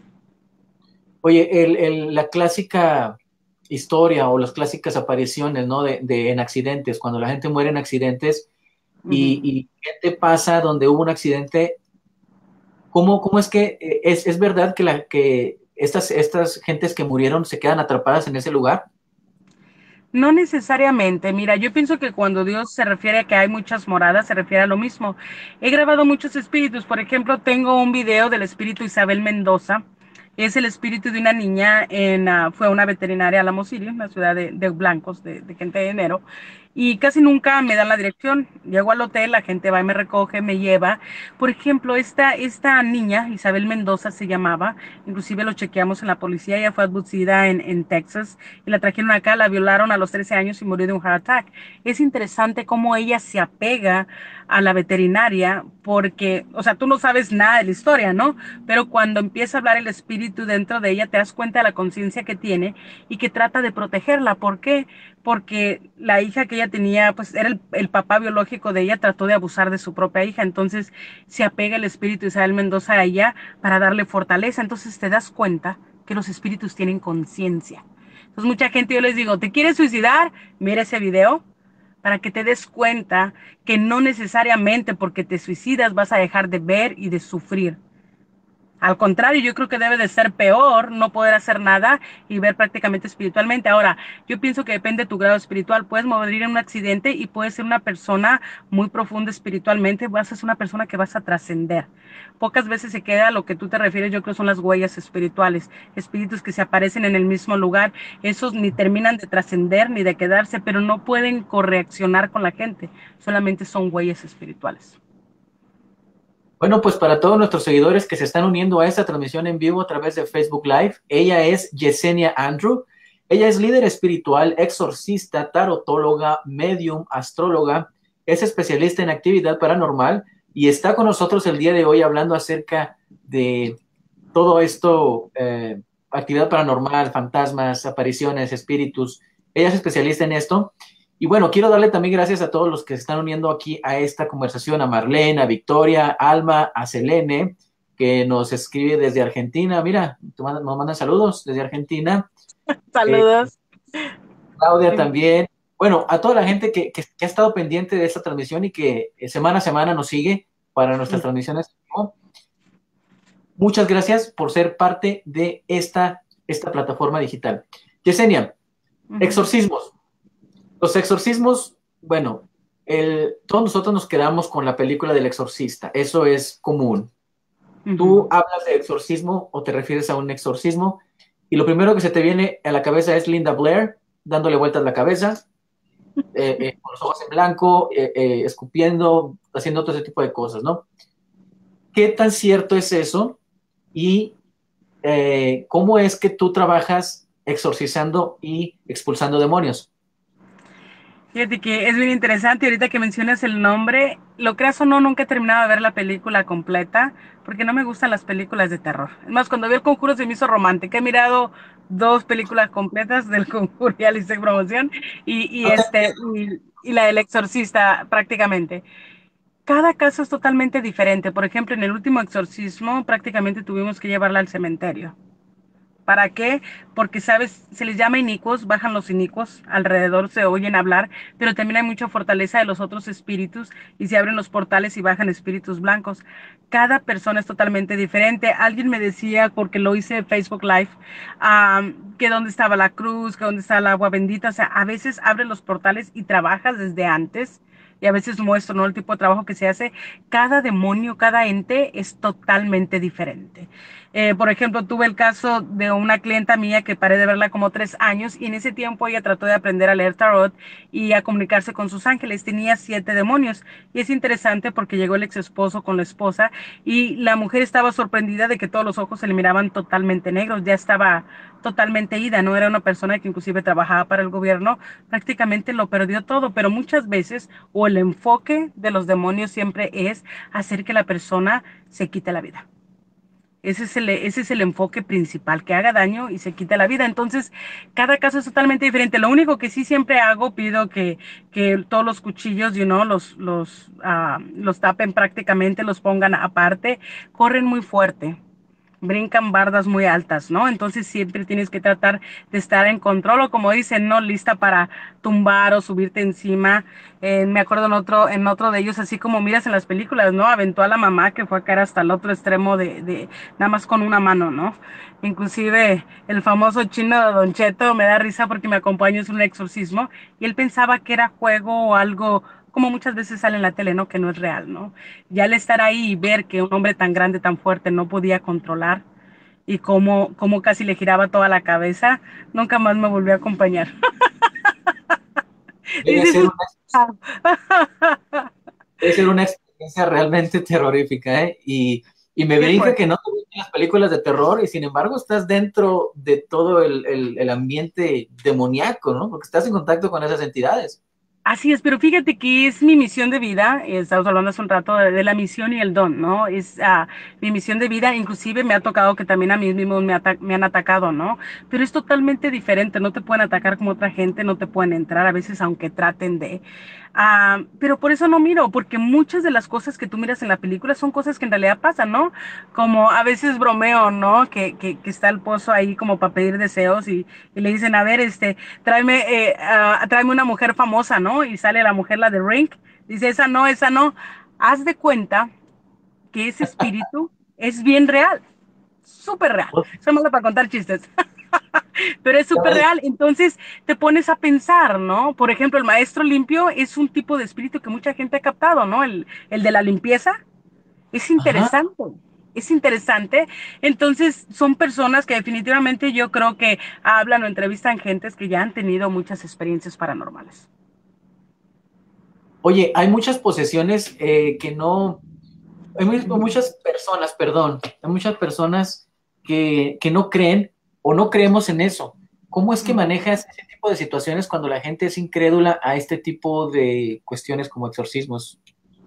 Oye, el, el- la clásica historia o las clásicas apariciones, ¿no? De, de- en accidentes, cuando la gente muere en accidentes
Uh
y,
-huh.
y qué te pasa donde hubo un accidente, ¿cómo, cómo es que eh, es, es verdad que, la, que estas, estas gentes que murieron se quedan atrapadas en ese lugar?
No necesariamente. Mira, yo pienso que cuando Dios se refiere a que hay muchas moradas, se refiere a lo mismo. He grabado muchos espíritus. Por ejemplo, tengo un video del espíritu Isabel Mendoza. Es el espíritu de una niña en, uh, fue a una veterinaria a La Mosiria, una ciudad de, de blancos, de, de gente de enero. Y casi nunca me dan la dirección. Llego al hotel, la gente va y me recoge, me lleva. Por ejemplo, esta, esta niña, Isabel Mendoza se llamaba, inclusive lo chequeamos en la policía, ella fue abducida en, en Texas y la trajeron acá, la violaron a los trece años y murió de un heart attack. Es interesante cómo ella se apega a la veterinaria porque, o sea, tú no sabes nada de la historia, ¿no? Pero cuando empieza a hablar el espíritu dentro de ella, te das cuenta de la conciencia que tiene y que trata de protegerla. ¿Por qué? Porque la hija que ella tenía, pues era el, el papá biológico de ella, trató de abusar de su propia hija, entonces se apega el espíritu de Isabel Mendoza a ella para darle fortaleza. Entonces te das cuenta que los espíritus tienen conciencia. Entonces mucha gente, yo les digo, ¿te quieres suicidar? Mira ese video para que te des cuenta que no necesariamente porque te suicidas vas a dejar de ver y de sufrir. Al contrario, yo creo que debe de ser peor no poder hacer nada y ver prácticamente espiritualmente. Ahora, yo pienso que depende de tu grado espiritual. Puedes morir en un accidente y puedes ser una persona muy profunda espiritualmente. Vas a ser una persona que vas a trascender. Pocas veces se queda a lo que tú te refieres, yo creo son las huellas espirituales. Espíritus que se aparecen en el mismo lugar. Esos ni terminan de trascender ni de quedarse, pero no pueden correaccionar con la gente. Solamente son huellas espirituales.
Bueno, pues para todos nuestros seguidores que se están uniendo a esta transmisión en vivo a través de Facebook Live, ella es Yesenia Andrew. Ella es líder espiritual, exorcista, tarotóloga, medium, astróloga, es especialista en actividad paranormal y está con nosotros el día de hoy hablando acerca de todo esto, eh, actividad paranormal, fantasmas, apariciones, espíritus. Ella es especialista en esto. Y bueno, quiero darle también gracias a todos los que se están uniendo aquí a esta conversación, a Marlene, a Victoria, Alma, a Selene, que nos escribe desde Argentina. Mira, nos mandan saludos desde Argentina. Eh,
Saludos.
Claudia también. Bueno, a toda la gente que, que, que, ha estado pendiente de esta transmisión y que semana a semana nos sigue para nuestras transmisiones. ¿No? Muchas gracias por ser parte de esta, esta plataforma digital. Yesenia,
Uh -huh.
exorcismos. Los exorcismos, bueno, el, todos nosotros nos quedamos con la película del exorcista, eso es común.
Uh -huh.
Tú hablas de exorcismo o te refieres a un exorcismo y lo primero que se te viene a la cabeza es Linda Blair dándole vueltas la cabeza, eh, eh, con los ojos en blanco, eh, eh, escupiendo, haciendo todo ese tipo de cosas, ¿no? ¿Qué tan cierto es eso? Y eh, ¿cómo es que tú trabajas exorcizando y expulsando demonios?
Fíjate que es bien interesante, ahorita que mencionas el nombre, lo creas o no, nunca he terminado de ver la película completa, porque no me gustan las películas de terror. Es más, cuando vi El Conjuro se me hizo romántica, he mirado dos películas completas del Conjuro, ya le hice promoción, y, y,
No te
este,
entiendo.
y, y la del Exorcista prácticamente. Cada caso es totalmente diferente. Por ejemplo, en el último exorcismo prácticamente tuvimos que llevarla al cementerio. ¿Para qué? Porque, ¿sabes? Se les llama inicuos, bajan los inicuos, alrededor se oyen hablar, pero también hay mucha fortaleza de los otros espíritus y se abren los portales y bajan espíritus blancos. Cada persona es totalmente diferente. Alguien me decía, porque lo hice en Facebook Live, um, que dónde estaba la cruz, que dónde está el agua bendita. O sea, a veces abren los portales y trabajas desde antes. Y a veces muestro, ¿no? El tipo de trabajo que se hace. Cada demonio, cada ente es totalmente diferente. Eh, por ejemplo, tuve el caso de una clienta mía que paré de verla como tres años y en ese tiempo ella trató de aprender a leer tarot y a comunicarse con sus ángeles. Tenía siete demonios y es interesante porque llegó el ex esposo con la esposa y la mujer estaba sorprendida de que todos los ojos se le miraban totalmente negros. Ya estaba totalmente ida, no era una persona que inclusive trabajaba para el gobierno, prácticamente lo perdió todo, pero muchas veces o el enfoque de los demonios siempre es hacer que la persona se quite la vida. Ese es, el, ese es el enfoque principal, que haga daño y se quite la vida. Entonces, cada caso es totalmente diferente. Lo único que sí siempre hago, pido que, que todos los cuchillos, you know, los, los, uh, los tapen prácticamente, los pongan aparte. Corren muy fuerte, brincan bardas muy altas, ¿no? Entonces siempre tienes que tratar de estar en control o como dicen, no lista para tumbar o subirte encima. Eh, me acuerdo en otro, en otro de ellos, así como miras en las películas, ¿no? Aventó a la mamá que fue a caer hasta el otro extremo de, de nada más con una mano, ¿no? Inclusive el famoso chino de Don Cheto me da risa porque me acompañó en un exorcismo y él pensaba que era juego o algo como muchas veces sale en la tele, ¿no? Que no es real, ¿no? Ya al estar ahí y ver que un hombre tan grande, tan fuerte, no podía controlar y cómo, cómo casi le giraba toda la cabeza, nunca más me volvió a acompañar.
Debe
Dices,
ser una, debe ser una experiencia realmente terrorífica, ¿eh? Y, y me
¿qué
brinca
fue?
que no te gustan las películas de terror y sin embargo estás dentro de todo el, el, el ambiente demoníaco, ¿no? Porque estás en contacto con esas entidades.
Así es, pero fíjate que es mi misión de vida, eh, estábamos hablando hace un rato de, de la misión y el don, ¿no? Es uh, mi misión de vida, inclusive me ha tocado que también a mí mismos me, me han atacado, ¿no? Pero es totalmente diferente, no te pueden atacar como otra gente, no te pueden entrar a veces aunque traten de... Uh, pero por eso no miro, porque muchas de las cosas que tú miras en la película son cosas que en realidad pasan, ¿no? Como a veces bromeo, ¿no? Que, que, que está el pozo ahí como para pedir deseos y, y le dicen, a ver, este, tráeme, eh, uh, tráeme una mujer famosa, ¿no? Y sale la mujer, la de Rink, dice, esa no, esa no. Haz de cuenta que ese espíritu es bien real, súper real. Soy mala para contar chistes. Pero es súper real. Entonces te pones a pensar, ¿no? Por ejemplo, el maestro limpio es un tipo de espíritu que mucha gente ha captado, ¿no? El, el de la limpieza. Es
Ajá.
interesante. Es interesante. Entonces, son personas que definitivamente yo creo que hablan o entrevistan gentes que ya han tenido muchas experiencias paranormales.
Oye, hay muchas posesiones eh, que no, hay muchas personas, perdón, hay muchas personas que, que no creen o no creemos en eso. ¿Cómo es que manejas ese tipo de situaciones cuando la gente es incrédula a este tipo de cuestiones como exorcismos?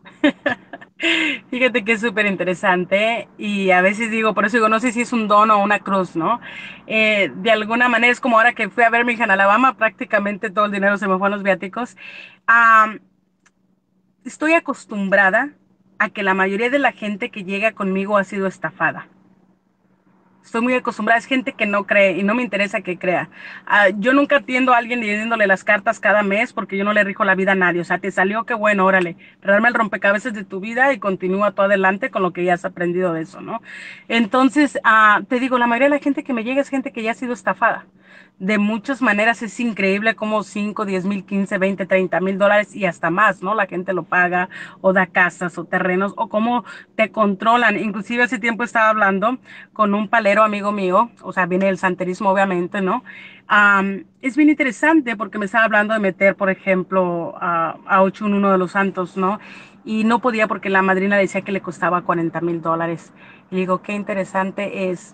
Fíjate que es súper interesante y a veces digo, por eso digo, no sé si es un don o una cruz, ¿no? Eh, de alguna manera es como ahora que fui a ver mi hija en Alabama, prácticamente todo el dinero se me fue a los viáticos. Um, estoy acostumbrada a que la mayoría de la gente que llega conmigo ha sido estafada. Estoy muy acostumbrada, es gente que no cree y no me interesa que crea. Uh, yo nunca atiendo a alguien leyéndole las cartas cada mes porque yo no le rijo la vida a nadie. O sea, te salió, qué bueno, órale, regálame el rompecabezas de tu vida y continúa tú adelante con lo que ya has aprendido de eso, ¿no? Entonces, uh, te digo, la mayoría de la gente que me llega es gente que ya ha sido estafada. De muchas maneras es increíble como cinco, diez mil, quince, veinte, treinta mil dólares y hasta más, ¿no? La gente lo paga o da casas o terrenos o cómo te controlan. Inclusive hace tiempo estaba hablando con un palero amigo mío, o sea, viene del santerismo obviamente, ¿no? Um, es bien interesante porque me estaba hablando de meter, por ejemplo, a, a ocho en uno de los santos, ¿no? Y no podía porque la madrina decía que le costaba cuarenta mil dólares. Y digo, qué interesante es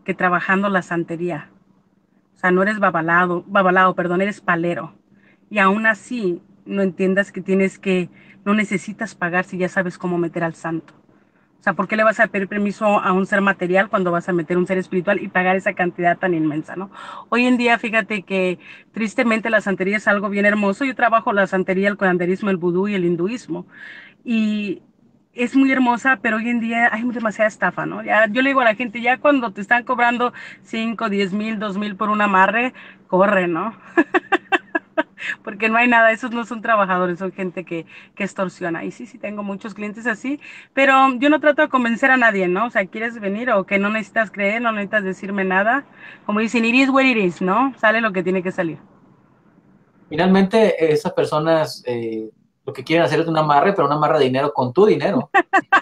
que trabajando la santería. O sea, no eres babalado, babalao, perdón, eres palero. Y aún así, no entiendas que tienes que, no necesitas pagar si ya sabes cómo meter al santo. O sea, ¿por qué le vas a pedir permiso a un ser material cuando vas a meter un ser espiritual y pagar esa cantidad tan inmensa, ¿no? Hoy en día, fíjate que tristemente la santería es algo bien hermoso. Yo trabajo la santería, el curanderismo, el vudú y el hinduismo. Y es muy hermosa, pero hoy en día hay demasiada estafa, ¿no? Ya, yo le digo a la gente, ya cuando te están cobrando cinco, diez mil, dos mil por un amarre, corre, ¿no? Porque no hay nada, esos no son trabajadores, son gente que, que extorsiona. Y sí, sí, tengo muchos clientes así, pero yo no trato de convencer a nadie, ¿no? O sea, ¿quieres venir o que no necesitas creer, no necesitas decirme nada? Como dicen, it is what it is, ¿no? Sale lo que tiene que salir.
Finalmente, esas personas eh, lo que quieren hacer es un amarre, pero un amarre de dinero con tu dinero.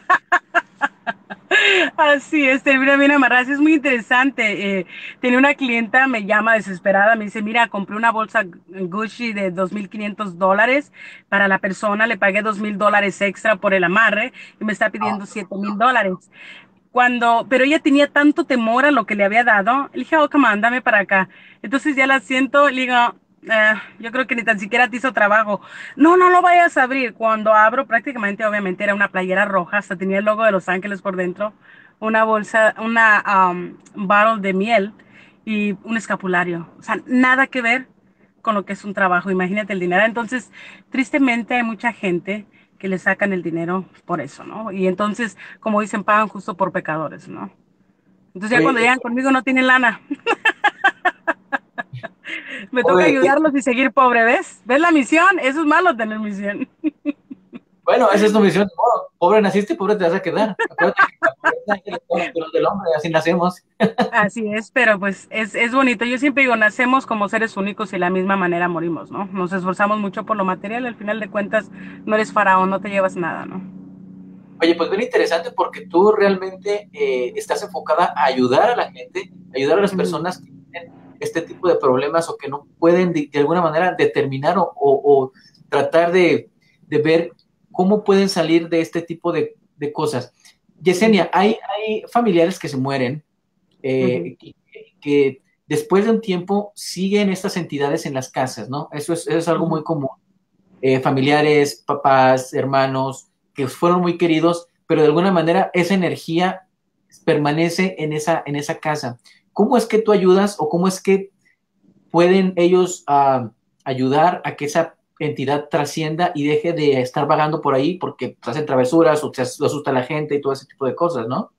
Así es, termina bien amarrada. Sí, es muy interesante. Eh, tenía una clienta, me llama desesperada, me dice, mira, compré una bolsa Gucci de dos mil quinientos dólares para la persona, le pagué dos mil dólares extra por el amarre y me está pidiendo siete mil dólares. Cuando, pero ella tenía tanto temor a lo que le había dado, le dije, oh, come on, dame para acá. Entonces ya la siento, le digo, eh, yo creo que ni tan siquiera te hizo trabajo. No, no lo vayas a abrir. Cuando abro, prácticamente, obviamente, era una playera roja, hasta tenía el logo de Los Ángeles por dentro, una bolsa, una um, bottle de miel y un escapulario. O sea, nada que ver con lo que es un trabajo. Imagínate el dinero. Entonces, tristemente hay mucha gente que le sacan el dinero por eso, ¿no? Y entonces, como dicen, pagan justo por pecadores, ¿no? Entonces ya cuando
Oye,
llegan conmigo no tienen lana. Me toca
oye, que-
ayudarlos y seguir pobre, ¿ves? ¿Ves la misión? Eso es malo tener misión.
bueno, esa es tu misión. Oh, pobre naciste, pobre te vas a quedar. Acuérdate que la pobreza es el estado natural del hombre, así nacemos.
Así es, pero pues es, es bonito. Yo siempre digo, nacemos como seres únicos y de la misma manera morimos, ¿no? Nos esforzamos mucho por lo material, al final de cuentas no eres faraón, no te llevas nada, ¿no?
Oye, pues bien interesante porque tú realmente eh, estás enfocada a ayudar a la gente, ayudar a las
Ujú.
personas que tienen este tipo de problemas o que no pueden de, de alguna manera determinar o, o- o tratar de, de ver cómo pueden salir de este tipo de, de cosas.
Ujú.
Yesenia, hay, hay familiares que se mueren,
Ujú.
eh, que, que después de un tiempo siguen estas entidades en las casas, ¿no? Eso es, eso es algo
Ujú.
muy común. Eh, familiares, papás, hermanos, que fueron muy queridos, pero de alguna manera esa energía permanece en esa, en esa casa. ¿Cómo es que tú ayudas o cómo es que pueden ellos uh, ayudar a que esa entidad trascienda y deje de estar vagando por ahí porque pues, hacen travesuras o se asusta a la gente y todo ese tipo de cosas, ¿no?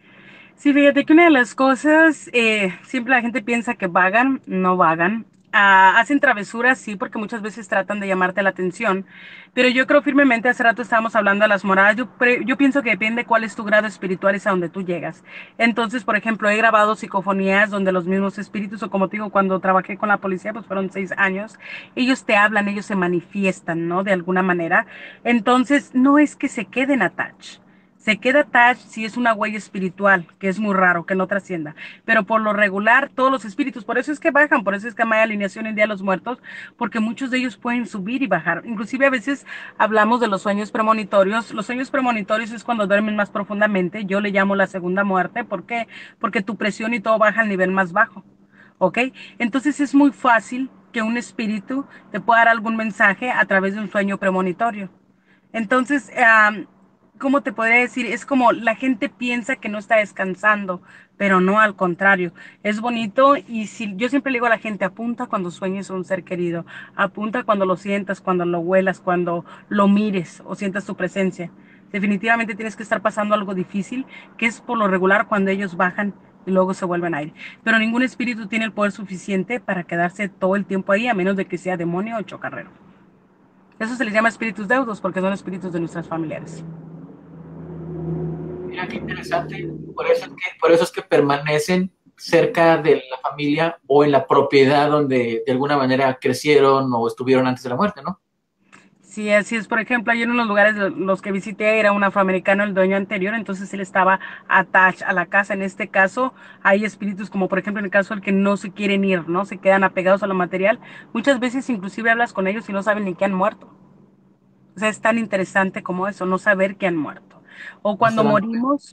Sí, fíjate que una de las cosas, eh, siempre la gente piensa que vagan, no vagan. Ah, hacen travesuras, sí, porque muchas veces tratan de llamarte la atención, pero yo creo firmemente, hace rato estábamos hablando de las moradas, yo, pre- yo pienso que depende cuál es tu grado espiritual, es a donde tú llegas. Entonces, por ejemplo, he grabado psicofonías donde los mismos espíritus, o como te digo, cuando trabajé con la policía, pues fueron seis años, ellos te hablan, ellos se manifiestan, ¿no? De alguna manera. Entonces, no es que se queden attached. Se queda attached si es una huella espiritual, que es muy raro, que no trascienda. Pero por lo regular, todos los espíritus, por eso es que bajan, por eso es que no hay alineación en Día de los Muertos, porque muchos de ellos pueden subir y bajar. Inclusive a veces hablamos de los sueños premonitorios. Los sueños premonitorios es cuando duermen más profundamente. Yo le llamo la segunda muerte. ¿Por qué? Porque tu presión y todo baja al nivel más bajo. ¿Ok? Entonces es muy fácil que un espíritu te pueda dar algún mensaje a través de un sueño premonitorio. Entonces, um, ¿cómo te podría decir? Es como la gente piensa que no está descansando, pero no, al contrario. Es bonito y si yo siempre le digo a la gente, apunta cuando sueñes a un ser querido, apunta cuando lo sientas, cuando lo huelas, cuando lo mires o sientas su presencia. Definitivamente tienes que estar pasando algo difícil, que es por lo regular cuando ellos bajan y luego se vuelven a ir. Pero ningún espíritu tiene el poder suficiente para quedarse todo el tiempo ahí, a menos de que sea demonio o chocarrero. Eso se les llama espíritus deudos porque son espíritus de nuestras familiares.
Mira, qué interesante. Por eso es que, por eso es que permanecen cerca de la familia o en la propiedad donde de alguna manera crecieron o estuvieron antes de la muerte, ¿no?
Sí, así es. Por ejemplo, hay en unos lugares los que visité, era un afroamericano el dueño anterior, entonces él estaba attached a la casa. En este caso, hay espíritus como por ejemplo en el caso del que no se quieren ir, ¿no? Se quedan apegados a lo material. Muchas veces inclusive hablas con ellos y no saben ni que han muerto. O sea, es tan interesante como eso, no saber que han muerto. O
No
cuando
se dan.
morimos,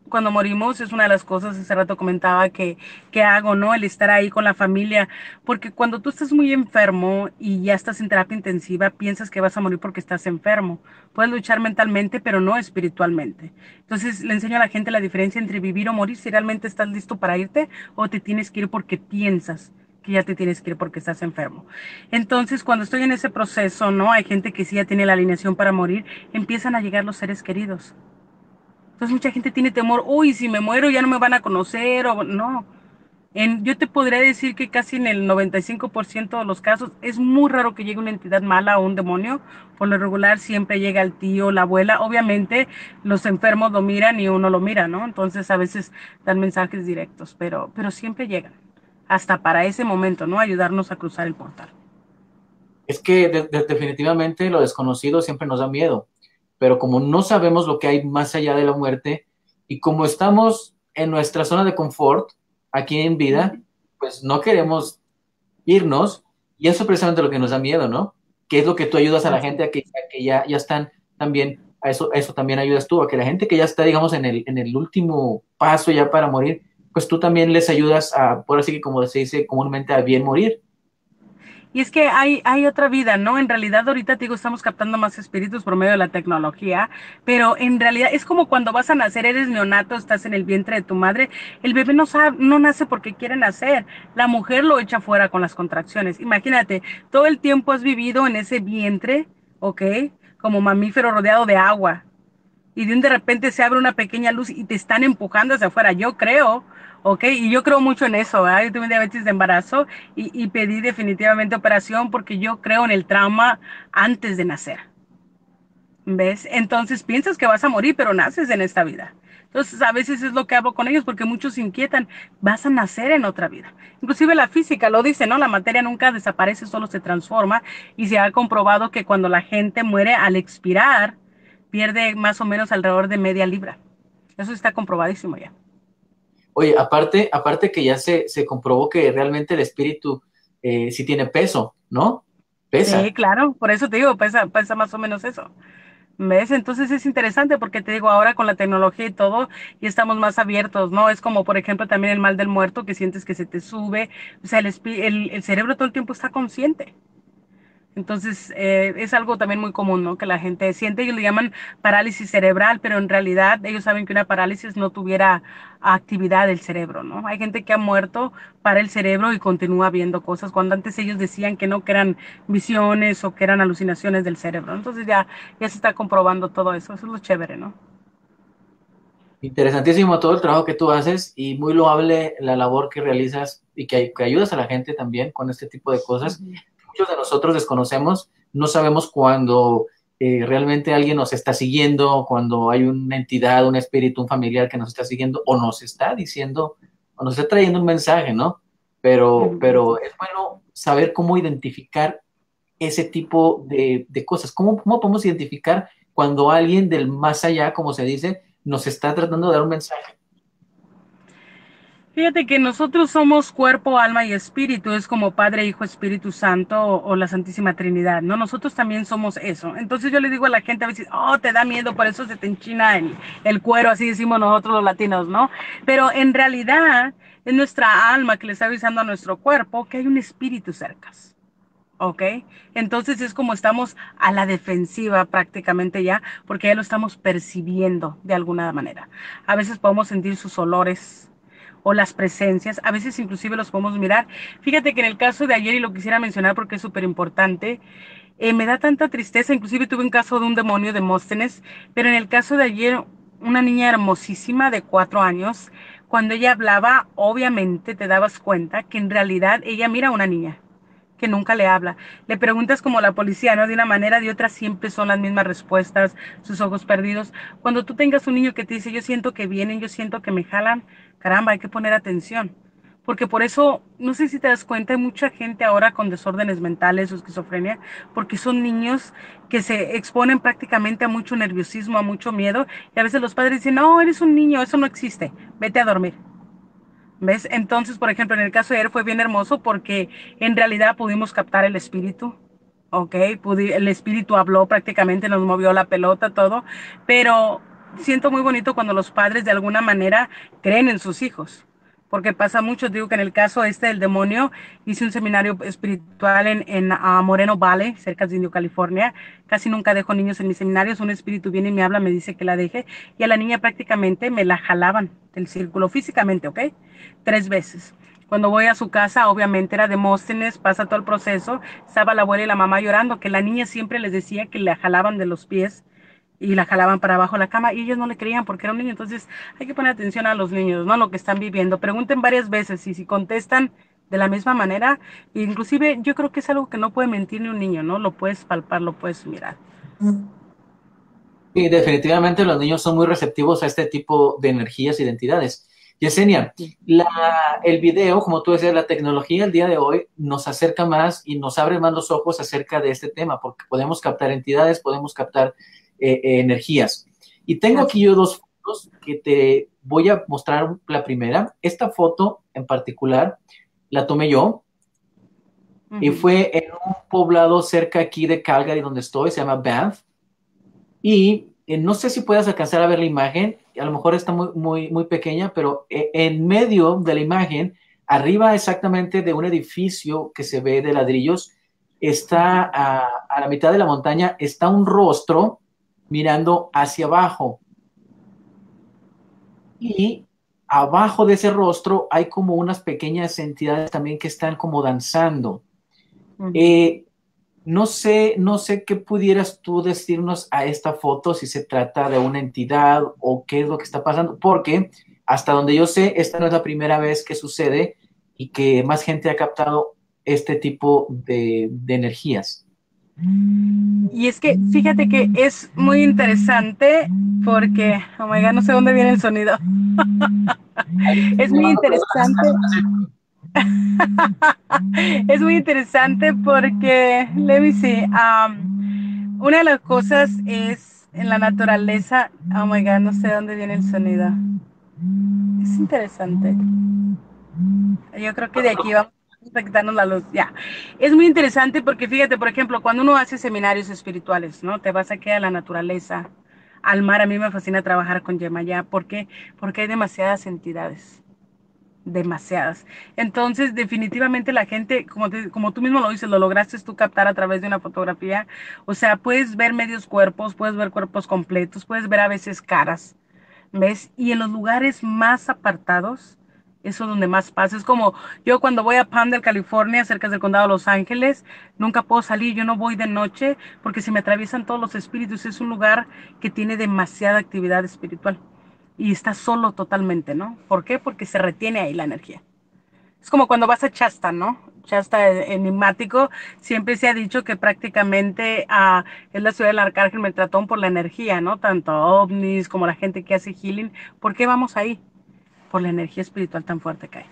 cuando morimos es una de las cosas, hace rato comentaba que, que hago, ¿no? El estar ahí con la familia, porque cuando tú estás muy enfermo y ya estás en terapia intensiva, piensas que vas a morir porque estás enfermo. Puedes luchar mentalmente, pero no espiritualmente. Entonces le enseño a la gente la diferencia entre vivir o morir, si realmente estás listo para irte o te tienes que ir porque piensas que ya te tienes que ir porque estás enfermo. Entonces, cuando estoy en ese proceso, ¿no? Hay gente que sí ya tiene la alineación para morir, empiezan a llegar los seres queridos. Entonces mucha gente tiene temor, uy, si me muero ya no me van a conocer o no. En, yo te podría decir que casi en el noventa y cinco por ciento de los casos es muy raro que llegue una entidad mala o un demonio. Por lo regular siempre llega el tío, la abuela. Obviamente los enfermos lo miran y uno lo mira, ¿no? Entonces a veces dan mensajes directos, pero, pero siempre llegan. Hasta para ese momento, ¿no? Ayudarnos a cruzar el portal.
Es que de- de- definitivamente lo desconocido siempre nos da miedo, pero como no sabemos lo que hay más allá de la muerte y como estamos en nuestra zona de confort aquí en vida, pues no queremos irnos y eso es precisamente lo que nos da miedo, ¿no? Que es lo que tú ayudas a la
Así.
gente a que, a que ya, ya están también, a eso, a eso también ayudas tú, a que la gente que ya está, digamos, en el, en el último paso ya para morir, pues tú también les ayudas a, por así que como se dice comúnmente, a bien morir.
Y es que hay, hay otra vida, ¿no? En realidad ahorita te digo, estamos captando más espíritus por medio de la tecnología, pero en realidad es como cuando vas a nacer, eres neonato, estás en el vientre de tu madre, el bebé no sabe, no nace porque quiere nacer, la mujer lo echa fuera con las contracciones. Imagínate, todo el tiempo has vivido en ese vientre, ¿ok? Como mamífero rodeado de agua y de un de repente se abre una pequeña luz y te están empujando hacia afuera. Yo creo, ¿ok? Y yo creo mucho en eso, ¿eh? Yo tuve diabetes de embarazo y, y pedí definitivamente operación porque yo creo en el trauma antes de nacer, ¿ves? Entonces piensas que vas a morir, pero naces en esta vida. Entonces a veces es lo que hablo con ellos porque muchos se inquietan, vas a nacer en otra vida. Inclusive la física lo dice, ¿no? La materia nunca desaparece, solo se transforma y se ha comprobado que cuando la gente muere al expirar, pierde más o menos alrededor de media libra. Eso está comprobadísimo ya.
Oye, aparte, aparte que ya se, se comprobó que realmente el espíritu eh, sí tiene peso, ¿no?
Sí,
Pesa.
claro, por eso te digo, pesa, pesa más o menos eso. ¿Ves? Entonces es interesante porque te digo, ahora con la tecnología y todo, y estamos más abiertos, ¿no? Es como, por ejemplo, también el mal del muerto, que sientes que se te sube, o sea, el, el, el cerebro todo el tiempo está consciente. Entonces, eh, es algo también muy común, ¿no? Que la gente siente, ellos le llaman parálisis cerebral, pero en realidad ellos saben que una parálisis no tuviera actividad del cerebro, ¿no? Hay gente que ha muerto para el cerebro y continúa viendo cosas, cuando antes ellos decían que no, que eran visiones o que eran alucinaciones del cerebro. Entonces ya, ya se está comprobando todo eso, eso es lo chévere, ¿no?
Interesantísimo todo el trabajo que tú haces y muy loable la labor que realizas y que, que ayudas a la gente también con este tipo de cosas.
Ujú.
Muchos de nosotros desconocemos, no sabemos cuando eh, realmente alguien nos está siguiendo, cuando hay una entidad, un espíritu, un familiar que nos está siguiendo o nos está diciendo o nos está trayendo un mensaje, ¿no? Pero,
Ujú.
pero es bueno saber cómo identificar ese tipo de, de cosas. ¿Cómo, ¿Cómo podemos identificar cuando alguien del más allá, como se dice, nos está tratando de dar un mensaje?
Fíjate que nosotros somos cuerpo, alma y espíritu, es como Padre, Hijo, Espíritu Santo o, o la Santísima Trinidad, ¿no? Nosotros también somos eso. Entonces yo le digo a la gente a veces, oh, te da miedo, por eso se te enchina el, el cuero, así decimos nosotros los latinos, ¿no? Pero en realidad es nuestra alma que le está avisando a nuestro cuerpo que hay un espíritu cerca. ¿Ok? Entonces es como estamos a la defensiva prácticamente ya, porque ya lo estamos percibiendo de alguna manera. A veces podemos sentir sus olores o las presencias, a veces inclusive los podemos mirar. Fíjate que en el caso de ayer, y lo quisiera mencionar porque es súper importante, eh, me da tanta tristeza, inclusive tuve un caso de un demonio de Móstenes, pero en el caso de ayer, una niña hermosísima de cuatro años, cuando ella hablaba, obviamente te dabas cuenta que en realidad ella mira a una niña que nunca le habla. Le preguntas como la policía, ¿no? De una manera, de otra siempre son las mismas respuestas, sus ojos perdidos. Cuando tú tengas un niño que te dice, yo siento que vienen, yo siento que me jalan, caramba, hay que poner atención. Porque por eso, no sé si te das cuenta, hay mucha gente ahora con desórdenes mentales o esquizofrenia, porque son niños que se exponen prácticamente a mucho nerviosismo, a mucho miedo, y a veces los padres dicen, no, eres un niño, eso no existe, vete a dormir. ¿Ves? Entonces, por ejemplo, en el caso de él fue bien hermoso porque en realidad pudimos captar el espíritu, ¿ok? Pudi- el espíritu habló prácticamente, nos movió la pelota, todo, pero siento muy bonito cuando los padres de alguna manera creen en sus hijos, porque pasa mucho, digo que en el caso este del demonio, hice un seminario espiritual en, en uh, Moreno Valley, cerca de Indio, California. Casi nunca dejo niños en mis seminarios, un espíritu viene y me habla, me dice que la deje, y a la niña prácticamente me la jalaban del círculo físicamente, ¿ok? Tres veces. Cuando voy a su casa, obviamente era Demóstenes, pasa todo el proceso, estaba la abuela y la mamá llorando, que la niña siempre les decía que la jalaban de los pies y la jalaban para abajo de la cama y ellos no le creían porque era un niño. Entonces hay que poner atención a los niños, ¿no? Lo que están viviendo. Pregunten varias veces y si contestan de la misma manera, inclusive yo creo que es algo que no puede mentir ni un niño, ¿no? Lo puedes palpar, lo puedes mirar.
Y definitivamente los niños son muy receptivos a este tipo de energías e identidades. Yesenia,
Sí.
la, el video, como tú decías, la tecnología el día de hoy nos acerca más y nos abre más los ojos acerca de este tema, porque podemos captar entidades, podemos captar eh, eh, energías. Y tengo aquí
Así.
yo dos fotos que te voy a mostrar. La primera, esta foto en particular la tomé yo y
Uh-huh.
fue en un poblado cerca aquí de Calgary, donde estoy, se llama Banff. Y eh, no sé si puedas alcanzar a ver la imagen, a lo mejor está muy, muy, muy pequeña, pero eh, en medio de la imagen, arriba exactamente de un edificio que se ve de ladrillos, está a, a la mitad de la montaña, está un rostro mirando hacia abajo. Y abajo de ese rostro hay como unas pequeñas entidades también que están como danzando.
Uh-huh.
Eh, No sé, no sé qué pudieras tú decirnos a esta foto, si se trata de una entidad o qué es lo que está pasando, porque hasta donde yo sé, esta no es la primera vez que sucede y que más gente ha captado este tipo de, de energías.
Y es que fíjate que es muy interesante porque, oh my God, no sé dónde viene el sonido.
Ahí te
Es
están
muy
llamando personas.
interesante. Es muy interesante porque, let me see, um, una de las cosas es en la naturaleza, oh my God, no sé dónde viene el sonido. Es interesante. Yo creo que de aquí vamos a quitarnos la luz, ya. Es muy interesante porque fíjate, por ejemplo, cuando uno hace seminarios espirituales, ¿no? Te vas aquí a la naturaleza, al mar. A mí me fascina trabajar con Yemayá. ¿Por qué? Porque hay demasiadas entidades. Demasiadas. Entonces, definitivamente la gente, como, te, como tú mismo lo dices, lo lograste tú captar a través de una fotografía. O sea, puedes ver medios cuerpos, puedes ver cuerpos completos, puedes ver a veces caras, ¿ves? Y en los lugares más apartados, eso es donde más pasa. Es como yo cuando voy a Palmdale, California, cerca del condado de Los Ángeles, nunca puedo salir, yo no voy de noche porque se me atraviesan todos los espíritus. Es un lugar que tiene demasiada actividad espiritual y está solo totalmente, ¿no? ¿Por qué? Porque se retiene ahí la energía. Es como cuando vas a Shasta, ¿no? Shasta enigmático, siempre se ha dicho que prácticamente uh, es la ciudad del Arcángel Metratón por la energía, ¿no? Tanto ovnis como la gente que hace healing. ¿Por qué vamos ahí? Por la energía espiritual tan fuerte que hay.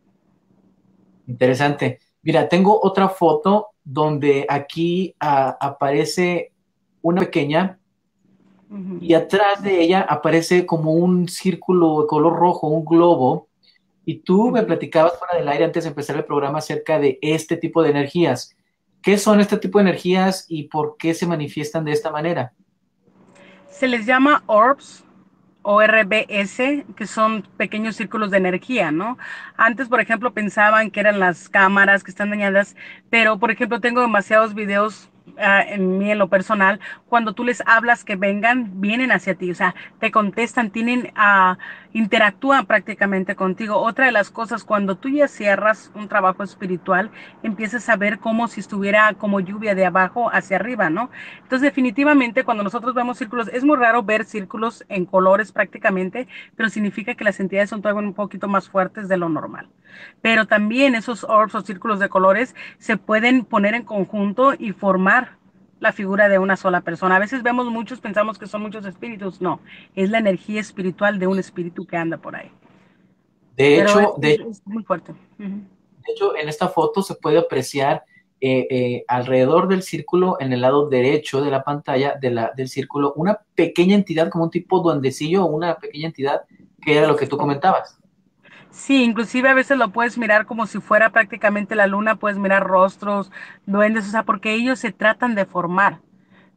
Interesante. Mira, tengo otra foto donde aquí uh, aparece una pequeña
Uh-huh.
y atrás de ella aparece como un círculo de color rojo, un globo. Y tú me
Uh-huh.
platicabas fuera del aire antes de empezar el programa acerca de este tipo de energías. ¿Qué son este tipo de energías y por qué se manifiestan de esta manera?
Se les llama orbs, O R B S, que son pequeños círculos de energía, ¿no? Antes, por ejemplo, pensaban que eran las cámaras que están dañadas, pero, por ejemplo, tengo demasiados videos uh, en mí, en lo personal, cuando tú les hablas que vengan, vienen hacia ti, o sea, te contestan, tienen, uh, interactúan prácticamente contigo. Otra de las cosas, cuando tú ya cierras un trabajo espiritual, empiezas a ver como si estuviera como lluvia de abajo hacia arriba, ¿no? Entonces, definitivamente, cuando nosotros vemos círculos, es muy raro ver círculos en colores prácticamente, pero significa que las entidades son todavía un poquito más fuertes de lo normal. Pero también esos orbs o círculos de colores se pueden poner en conjunto y formar la figura de una sola persona. A veces vemos muchos, pensamos que son muchos espíritus. No, es la energía espiritual de un espíritu que anda por ahí.
De
Pero es,
hecho,
es,
de,
es muy fuerte. Uh-huh.
de hecho, en esta foto se puede apreciar eh, eh, alrededor del círculo, en el lado derecho de la pantalla de la, del círculo, una pequeña entidad, como un tipo duendecillo o una pequeña entidad, que era lo que tú comentabas.
Sí, inclusive a veces lo puedes mirar como si fuera prácticamente la luna, puedes mirar rostros, duendes, o sea, porque ellos se tratan de formar.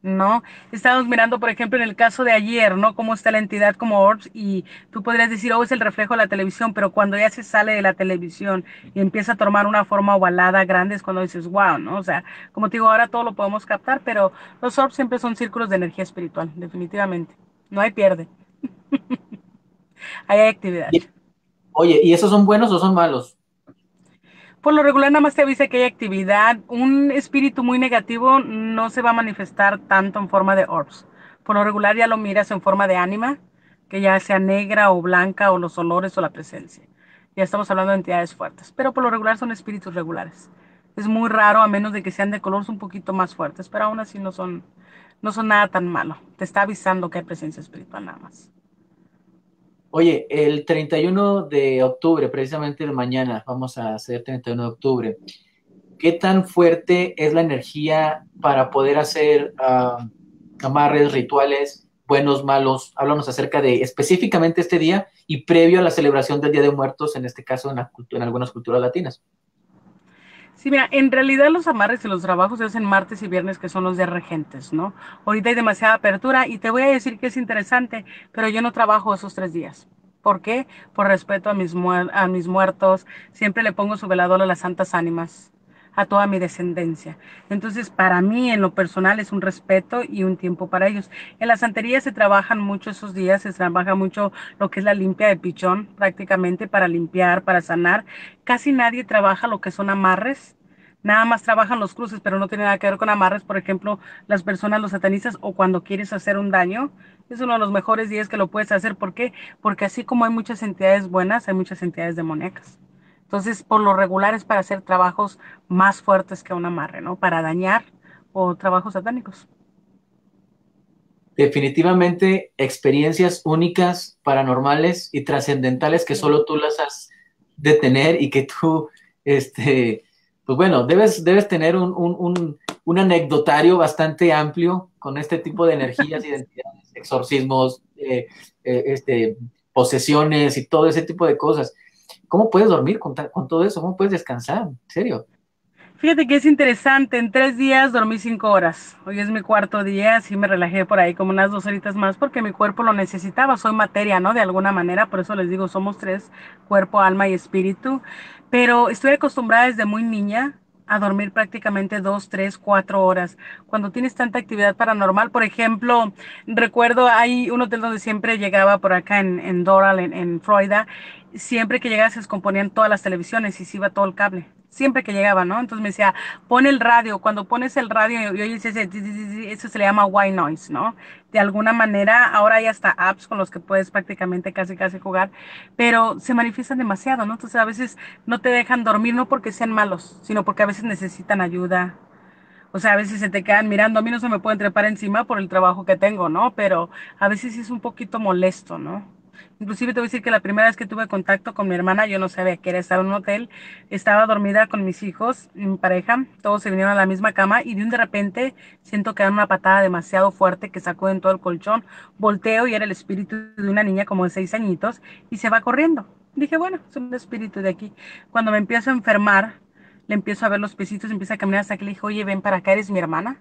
¿no? Estamos mirando, por ejemplo, en el caso de ayer, ¿no? Cómo está la entidad como Orbs y tú podrías decir, oh, es el reflejo de la televisión, pero cuando ya se sale de la televisión y empieza a tomar una forma ovalada grande es cuando dices, wow, ¿no? O sea, como te digo, ahora todo lo podemos captar, pero los Orbs siempre son círculos de energía espiritual, definitivamente. No hay pierde, ahí hay actividad.
Y- oye, ¿y esos son buenos o son malos?
Por lo regular nada más te avisa que hay actividad. Un espíritu muy negativo no se va a manifestar tanto en forma de orbs. Por lo regular ya lo miras en forma de ánima, que ya sea negra o blanca o los olores o la presencia. Ya estamos hablando de entidades fuertes, pero por lo regular son espíritus regulares. Es muy raro a menos de que sean de colores un poquito más fuertes, pero aún así no son, no son nada tan malo. Te está avisando que hay presencia espiritual nada más.
Oye, el treinta y uno de octubre, precisamente de mañana, vamos a hacer treinta y uno de octubre. ¿Qué tan fuerte es la energía para poder hacer ah, amarres, rituales, buenos, malos? Háblanos acerca de específicamente este día y previo a la celebración del Día de Muertos, en este caso en, la cultu- en algunas culturas latinas.
Sí, mira, en realidad los amarres y los trabajos se hacen martes y viernes, que son los días regentes, ¿no? Ahorita hay demasiada apertura y te voy a decir que es interesante, pero yo no trabajo esos tres días. ¿Por qué? Por respeto a mis, muer- a mis muertos, siempre le pongo su velador a las santas ánimas, a toda mi descendencia. Entonces, para mí, en lo personal, es un respeto y un tiempo para ellos. En la santería se trabajan mucho esos días, se trabaja mucho lo que es la limpia de pichón, prácticamente para limpiar, para sanar. Casi nadie trabaja lo que son amarres. Nada más trabajan los cruces, pero no tiene nada que ver con amarres. Por ejemplo, las personas, los satanistas, o cuando quieres hacer un daño, es uno de los mejores días que lo puedes hacer. ¿Por qué? Porque así como hay muchas entidades buenas, hay muchas entidades demoníacas. Entonces, por lo regular es para hacer trabajos más fuertes que un amarre, ¿no? Para dañar o trabajos satánicos.
Definitivamente experiencias únicas, paranormales y trascendentales que
Sí.
solo tú las has de tener y que tú, este, pues bueno, debes, debes tener un, un, un, un anecdotario bastante amplio con este tipo de energías, identidades, exorcismos, eh, eh, este, posesiones y todo ese tipo de cosas. ¿Cómo puedes dormir con, ta- con todo eso? ¿Cómo puedes descansar? ¿En serio?
Fíjate que es interesante, en tres días dormí cinco horas. Hoy es mi cuarto día, así me relajé por ahí como unas dos horitas más porque mi cuerpo lo necesitaba. Soy materia, ¿no? De alguna manera, por eso les digo, somos tres, cuerpo, alma y espíritu. Pero estoy acostumbrada desde muy niña a dormir prácticamente dos, tres, cuatro horas. Cuando tienes tanta actividad paranormal, por ejemplo, recuerdo hay un hotel donde siempre llegaba por acá en, en Doral, en, en Florida. Siempre que llegaba se descomponían todas las televisiones y se iba todo el cable. Siempre que llegaba, ¿no? Entonces me decía, pon el radio. Cuando pones el radio y oyes ese, ti, ti, ti, ti, eso se le llama white noise, ¿no? De alguna manera, ahora hay hasta apps con los que puedes prácticamente casi casi jugar, pero se manifiestan demasiado, ¿no? Entonces a veces no te dejan dormir, no porque sean malos, sino porque a veces necesitan ayuda. O sea, a veces se te quedan mirando, a mí no se me pueden trepar encima por el trabajo que tengo, ¿no? Pero a veces sí es un poquito molesto, ¿no? Inclusive te voy a decir que la primera vez que tuve contacto con mi hermana, yo no sabía que era, estaba en un hotel, estaba dormida con mis hijos, mi pareja, todos se vinieron a la misma cama y de un de repente siento que dan una patada demasiado fuerte que sacó en todo el colchón, volteo y era el espíritu de una niña como de seis añitos y se va corriendo. Dije, bueno, es un espíritu de aquí. Cuando me empiezo a enfermar, le empiezo a ver los piecitos, empieza a caminar hasta que le dije, oye, ven para acá, eres mi hermana.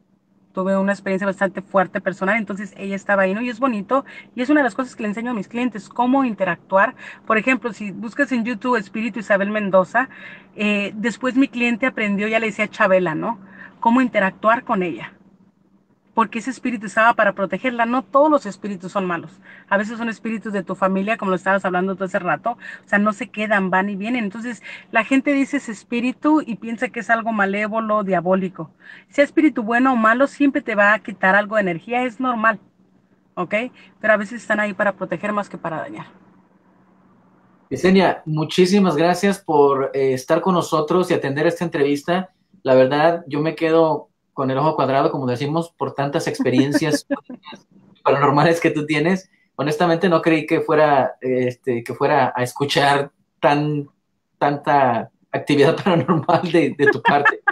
Tuve una experiencia bastante fuerte personal, entonces ella estaba ahí, ¿no? Y es bonito, y es una de las cosas que le enseño a mis clientes, cómo interactuar. Por ejemplo, si buscas en YouTube Espíritu Isabel Mendoza, eh, después mi cliente aprendió, ya le decía Chabela, ¿no? Cómo interactuar con ella, porque ese espíritu estaba para protegerla. No todos los espíritus son malos. A veces son espíritus de tu familia, como lo estabas hablando tú hace rato. O sea, no se quedan, van y vienen. Entonces, la gente dice ese espíritu y piensa que es algo malévolo, diabólico. Sea espíritu bueno o malo, siempre te va a quitar algo de energía. Es normal, ¿ok? Pero a veces están ahí para proteger más que para dañar.
Yesenia, muchísimas gracias por eh, estar con nosotros y atender esta entrevista. La verdad, yo me quedo con el ojo cuadrado, como decimos, por tantas experiencias paranormales que tú tienes. Honestamente, no creí que fuera, eh, este, que fuera a escuchar tan, tanta actividad paranormal de, de tu parte.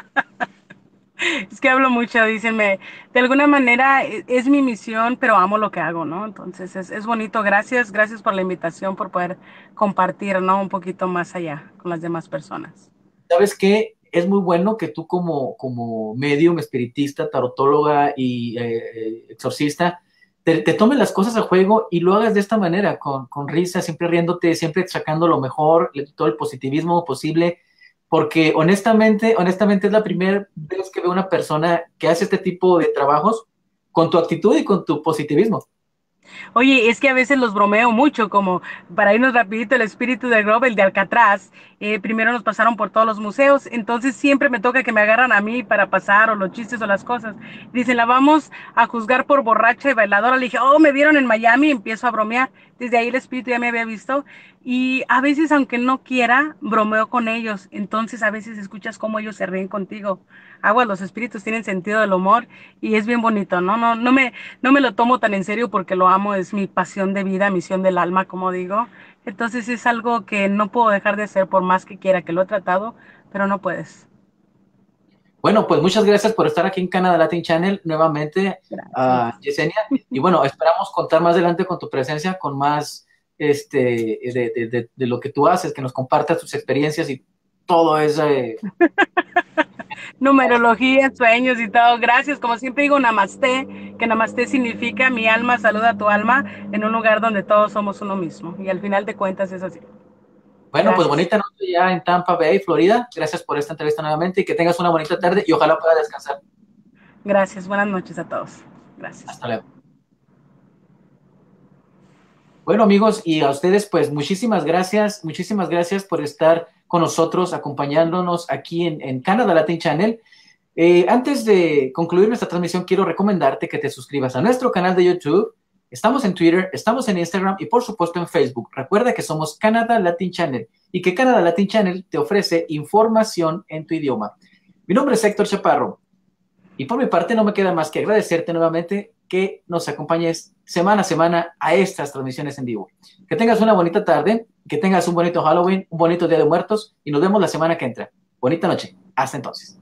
Es que hablo mucho, dícenme, de alguna manera e- es mi misión, pero amo lo que hago, ¿no? Entonces es, es bonito. Gracias, gracias por la invitación, por poder compartir, ¿no? Un poquito más allá con las demás personas.
¿Sabes qué? es muy bueno que tú como, como medium, espiritista, tarotóloga y eh, exorcista, te, te tomes las cosas a juego y lo hagas de esta manera, con, con risa, siempre riéndote, siempre sacando lo mejor, todo el positivismo posible, porque honestamente, honestamente es la primera vez que veo una persona que hace este tipo de trabajos con tu actitud y con tu positivismo.
Oye, es que a veces los bromeo mucho, como para irnos rapidito, el espíritu de Grob, el de Alcatraz, eh, primero nos pasaron por todos los museos, entonces siempre me toca que me agarran a mí para pasar, o los chistes o las cosas. Dicen, la vamos a juzgar por borracha y bailadora. Le dije, oh, me vieron en Miami, empiezo a bromear. Desde ahí el espíritu ya me había visto. Y a veces, aunque no quiera, bromeo con ellos. Entonces a veces escuchas cómo ellos se ríen contigo. Agua, los espíritus tienen sentido del humor y es bien bonito, ¿no? No, no me, no me lo tomo tan en serio porque lo amo, es mi pasión de vida, misión del alma, como digo. Entonces es algo que no puedo dejar de hacer por más que quiera, que lo he tratado, pero no puedes.
Bueno, pues muchas gracias por estar aquí en Canadá Latin Channel nuevamente,
Gracias.
uh, Yesenia. Y bueno, esperamos contar más adelante con tu presencia, con más este, de, de, de, de lo que tú haces, que nos compartas tus experiencias y todo eso. Eh.
Numerología, sueños y todo. Gracias. Como siempre digo, namaste, que namaste significa mi alma saluda a tu alma en un lugar donde todos somos uno mismo. Y al final de cuentas es así.
Bueno, pues
Gracias.
bonita noche ya en Tampa Bay, Florida. Gracias por esta entrevista nuevamente y que tengas una bonita tarde y ojalá puedas descansar.
Gracias. Buenas noches a todos. Gracias.
Hasta luego. Bueno, amigos, y a ustedes, pues muchísimas gracias, muchísimas gracias por estar con nosotros, acompañándonos aquí en, en Canadá Latin Channel. Eh, antes de concluir nuestra transmisión, quiero recomendarte que te suscribas a nuestro canal de YouTube. Estamos en Twitter, estamos en Instagram y por supuesto en Facebook. Recuerda que somos Canadá Latin Channel y que Canadá Latin Channel te ofrece información en tu idioma. Mi nombre es Héctor Chaparro y por mi parte no me queda más que agradecerte nuevamente que nos acompañes semana a semana a estas transmisiones en vivo. Que tengas una bonita tarde, que tengas un bonito Halloween, un bonito Día de Muertos y nos vemos la semana que entra. Bonita noche. Hasta entonces.